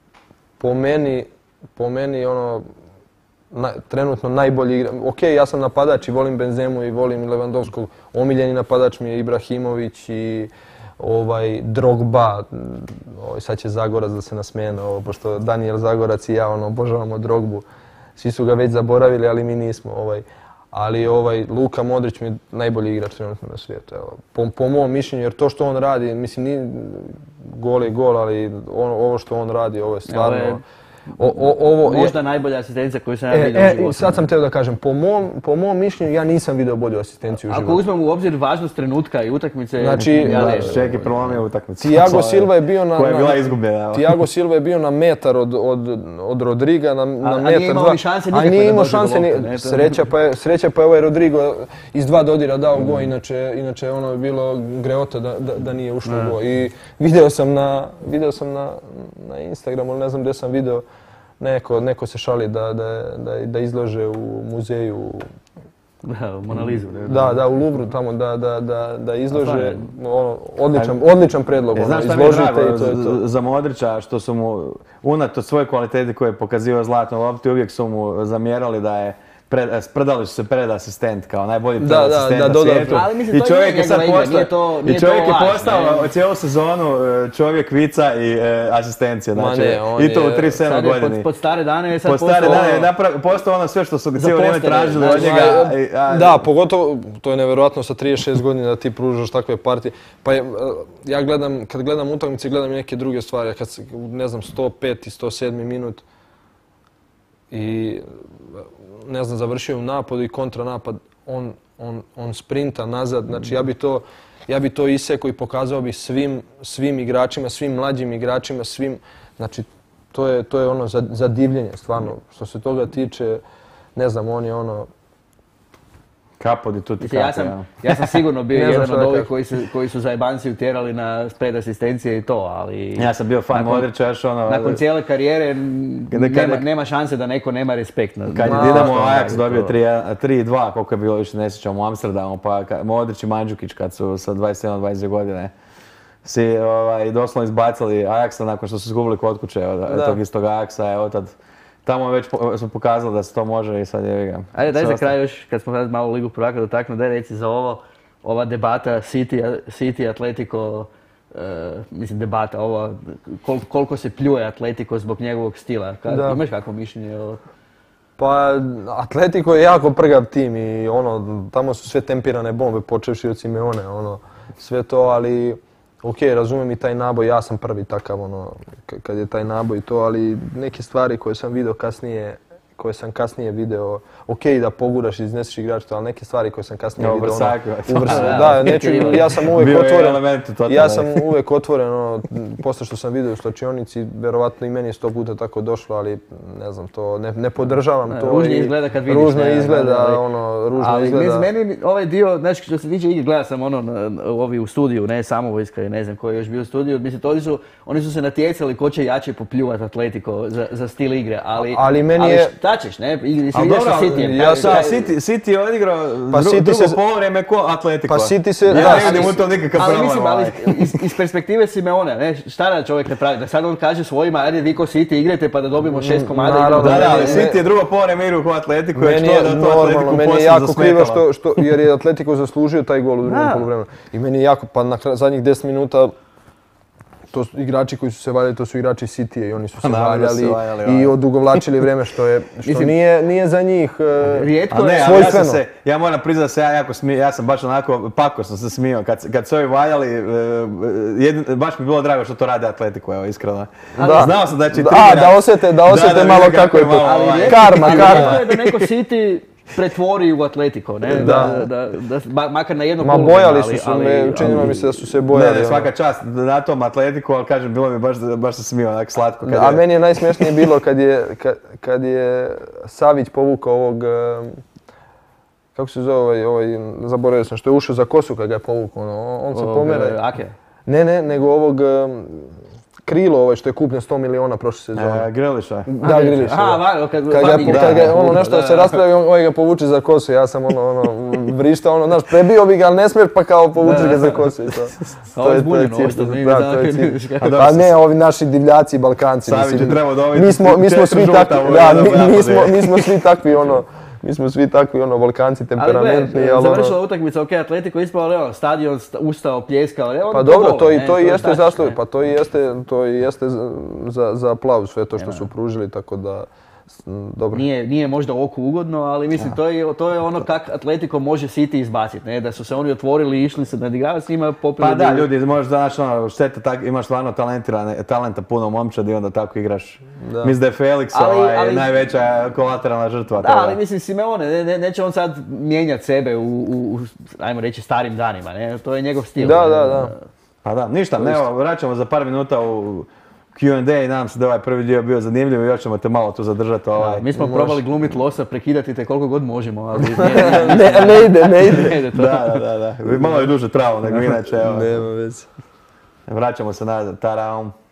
S4: po meni trenutno najbolji igra. Ok, ja sam napadač i volim Benzemu i volim Lewandowskog. Omiljeni napadač mi je Ibrahimović i Drogba, sad će Zagorac da se nasmije, pošto Daniel Zagorac i ja obožavamo Drogbu. Svi su ga već zaboravili, ali mi nismo. Ali Luka Modrić mi je najbolji igrač trenutno na svijetu. Po mom mišljenju, jer to što on radi, mislim, nije gol je gol, ali ovo što on radi, ovo je stvarno...
S2: Možda najbolja asistencija koju sam ja vidio u životu.
S4: Sad sam teo da kažem, po mom mišljenju ja nisam vidio bolju asistenciju u životu.
S2: Ako uzmemo u obzir važnost trenutka i utakmice,
S1: Ček je prolomio utakmicu.
S4: Thiago Silva je bio
S1: koja je bila izgubljena.
S4: Thiago Silva je bio na metar od Rodriga, na metar dva.
S2: A nije imao ni šanse nikakve.
S4: A nije imao šanse, sreća pa je ovaj Rodrigo iz 2 dodira dao gol, inače ono je bilo greota da nije ušlo u gol. I video sam na Instagramu, ne znam gdje sam video, neko se šali da izlože u muzeju.
S2: Da, u Mona Lizu.
S4: Da, u Louvru tamo da izlože. Odličan predlog.
S1: Znaš šta mi je drago za Modrića, što su mu unatoč svoje kvalitete koje je pokazivao zlatnu loptu, uvijek su mu zamjerali da je sprdali su se pred asistent kao najbolji asistent na svijetu. I čovjek je sad postao cijelu sezonu čovjek vica i asistencija. I to u 37 godini.
S2: Pod stare dane je sad
S1: postao ono sve što su cijelo vrijeme tražili od njega.
S4: Da, pogotovo, to je nevjerojatno sa 36 godina da ti pružaš takve partije. Pa ja kad gledam utakmice, gledam i neke druge stvari. Kad ne znam, 105 i 107 minut i ne znam, završio u napadu i kontranapad, on sprinta nazad, znači ja bi to isekao i pokazao bi svim igračima, svim mlađim igračima, znači to je ono za divljenje stvarno. Što se toga tiče, ne znam, on je ono...
S1: Capo di tutti capi.
S2: Ja sam sigurno bio jedan od ovih koji su zajebanci utjerali na spred asistencije i to, ali...
S1: Ja sam bio fan Modrića još ono...
S2: Nakon cijele karijere nema šanse da neko nema respekt.
S1: Kad je Dinamo Ajax dobio 3-2, koliko je bilo, više ne sjećam, u Amsterdamu, pa Modrić i Mandžukić kad su sa 21-22 godine si doslovno izbacili Ajaxa nakon što su izgubili kod kuće od tog istog Ajaxa, evo tad... Tamo već smo pokazali da se to može i sad je ga.
S2: Ajde, daj za kraj još, kad smo sad malo Ligu prvaka dotaknuli, daj reci za ova debata City, Atletico, mislim debata, koliko se pljuje Atletico zbog njegovog stila. Imaš kakvo mišljenje o...
S4: Pa, Atletico je jako prgav tim i tamo su sve tempirane bombe, počevši od Simeone, sve to, ali... Ok, razumijem i taj naboj, ja sam prvi takav, kad je taj naboj i to, ali neke stvari koje sam vidio kasnije video, ok da poguraš i izneseš igrača, ali neke stvari koje sam kasnije vidio, da, neću, ja sam uvijek otvoren, posle što sam vidio u slačionici, verovatno i meni je 100 puta tako došlo, ali ne znam, to ne podržavam to.
S2: Ružno izgleda kad vidiš.
S4: Ružno izgleda.
S2: Ali meni ovaj dio, znači što se tiče igre, gledao sam ovi u studiju, ne Samovojska i ne znam koji je još bio u studiju, mislim, oni su se natjecali ko će jače popljuvati Atletico za stil igre,
S4: ali meni je...
S2: Šta ćeš, ne?
S1: Ali dobro, City je odigrao drugo poluvreme ko Atletico.
S4: Pa City se...
S1: Ja ne vidim u tom nikakav problem.
S2: Ali iz perspektive Simeona, ne? Šta da čovjek ne pravi? Da sad on kaže svojima, ajde vi ko City igrate pa da dobijemo 6 komada.
S1: Da, ali City je drugo poluvreme igrao ko Atletico.
S4: Meni je normalno, meni je jako krivo jer je Atletico zaslužio taj gol u drugom poluvremenu. I meni je jako, pa na zadnjih 10 minuta to su igrači koji su se valjali, to su igrači City-a i oni su se valjali i odugovlačili vrijeme što nije za njih svojstveno.
S1: Ja moram priznati da se ja jako smio, ja sam baš onako pakosno se smio kad su ovi valjali, baš mi je bilo drago što to rade Atletico, evo iskreno. Znao sam da će
S4: da osjete malo kako je to. Karma.
S2: Rijetko je da neko City pretvori u Atletico, ne? Makar na jedno poluvreme.
S4: Ma bojali su se, činilo mi se da su se bojali.
S1: Ne, svaka čast na tom Atletiku, ali kažem, bilo mi baš se smio, onak slatko.
S4: A meni je najsmješnije bilo kad je Savić povukao ovog, kako se zove zaboravio sam, što je ušao za kosu kad ga je povukao, on se pomere.
S2: Ake?
S4: Ne, nego ovog krilo što je kupljen 100 miliona prošle sezone.
S1: Griliša.
S4: Da, Griliša.
S2: Aha,
S4: kad ga nešto se raspravio, ovaj ga povuče za kosu, ja sam vrištao, znaš, prebio bi ga, ali ne smiješ pa kao povuče ga za kosu i to.
S2: Ovo je zbunjeno, ovo što mi
S4: da, to je cilj. A ne, ovi naši divljaci, Balkanci.
S1: Savić je trebao dobiti
S4: mi smo svi takvi, mi smo svi takvi Balkanci temperamentni.
S2: Ali završila utakmica, ok, Atletico ispao, ali stadion ustao, pljeskao.
S4: Pa dobro, to i jeste zasluženo, pa to i jeste za aplauz sve to što su pružili, tako da... Dobro.
S2: Nije možda oku ugodno, ali mislim to je ono kako Atletico može City izbaciti, ne? Da su se oni otvorili i išli se nadigravati s njima popili.
S1: Pa da, ljudi, možeš znaš šteta, imaš stvarno talenta puno momčad i onda tako igraš. Mislim da je Felix najveća kolateralna žrtva.
S2: Da, ali mislim Simeone, neće on sad mijenjati sebe u ajmo reći, starim danima, ne? To je njegov stil.
S4: Da.
S1: Pa da, ništa, evo, vraćamo za par minuta u Q&A i nadam se da je ovaj prvi dio bio zanimljiv i još ćemo te malo tu zadržati.
S2: Mi smo probali glumiti losa, prekidati te koliko god možemo, ali
S4: ne ide.
S1: Da. Malo je duže trajalo nego inače.
S4: Nema veze.
S1: Vraćamo se nazad, taraum.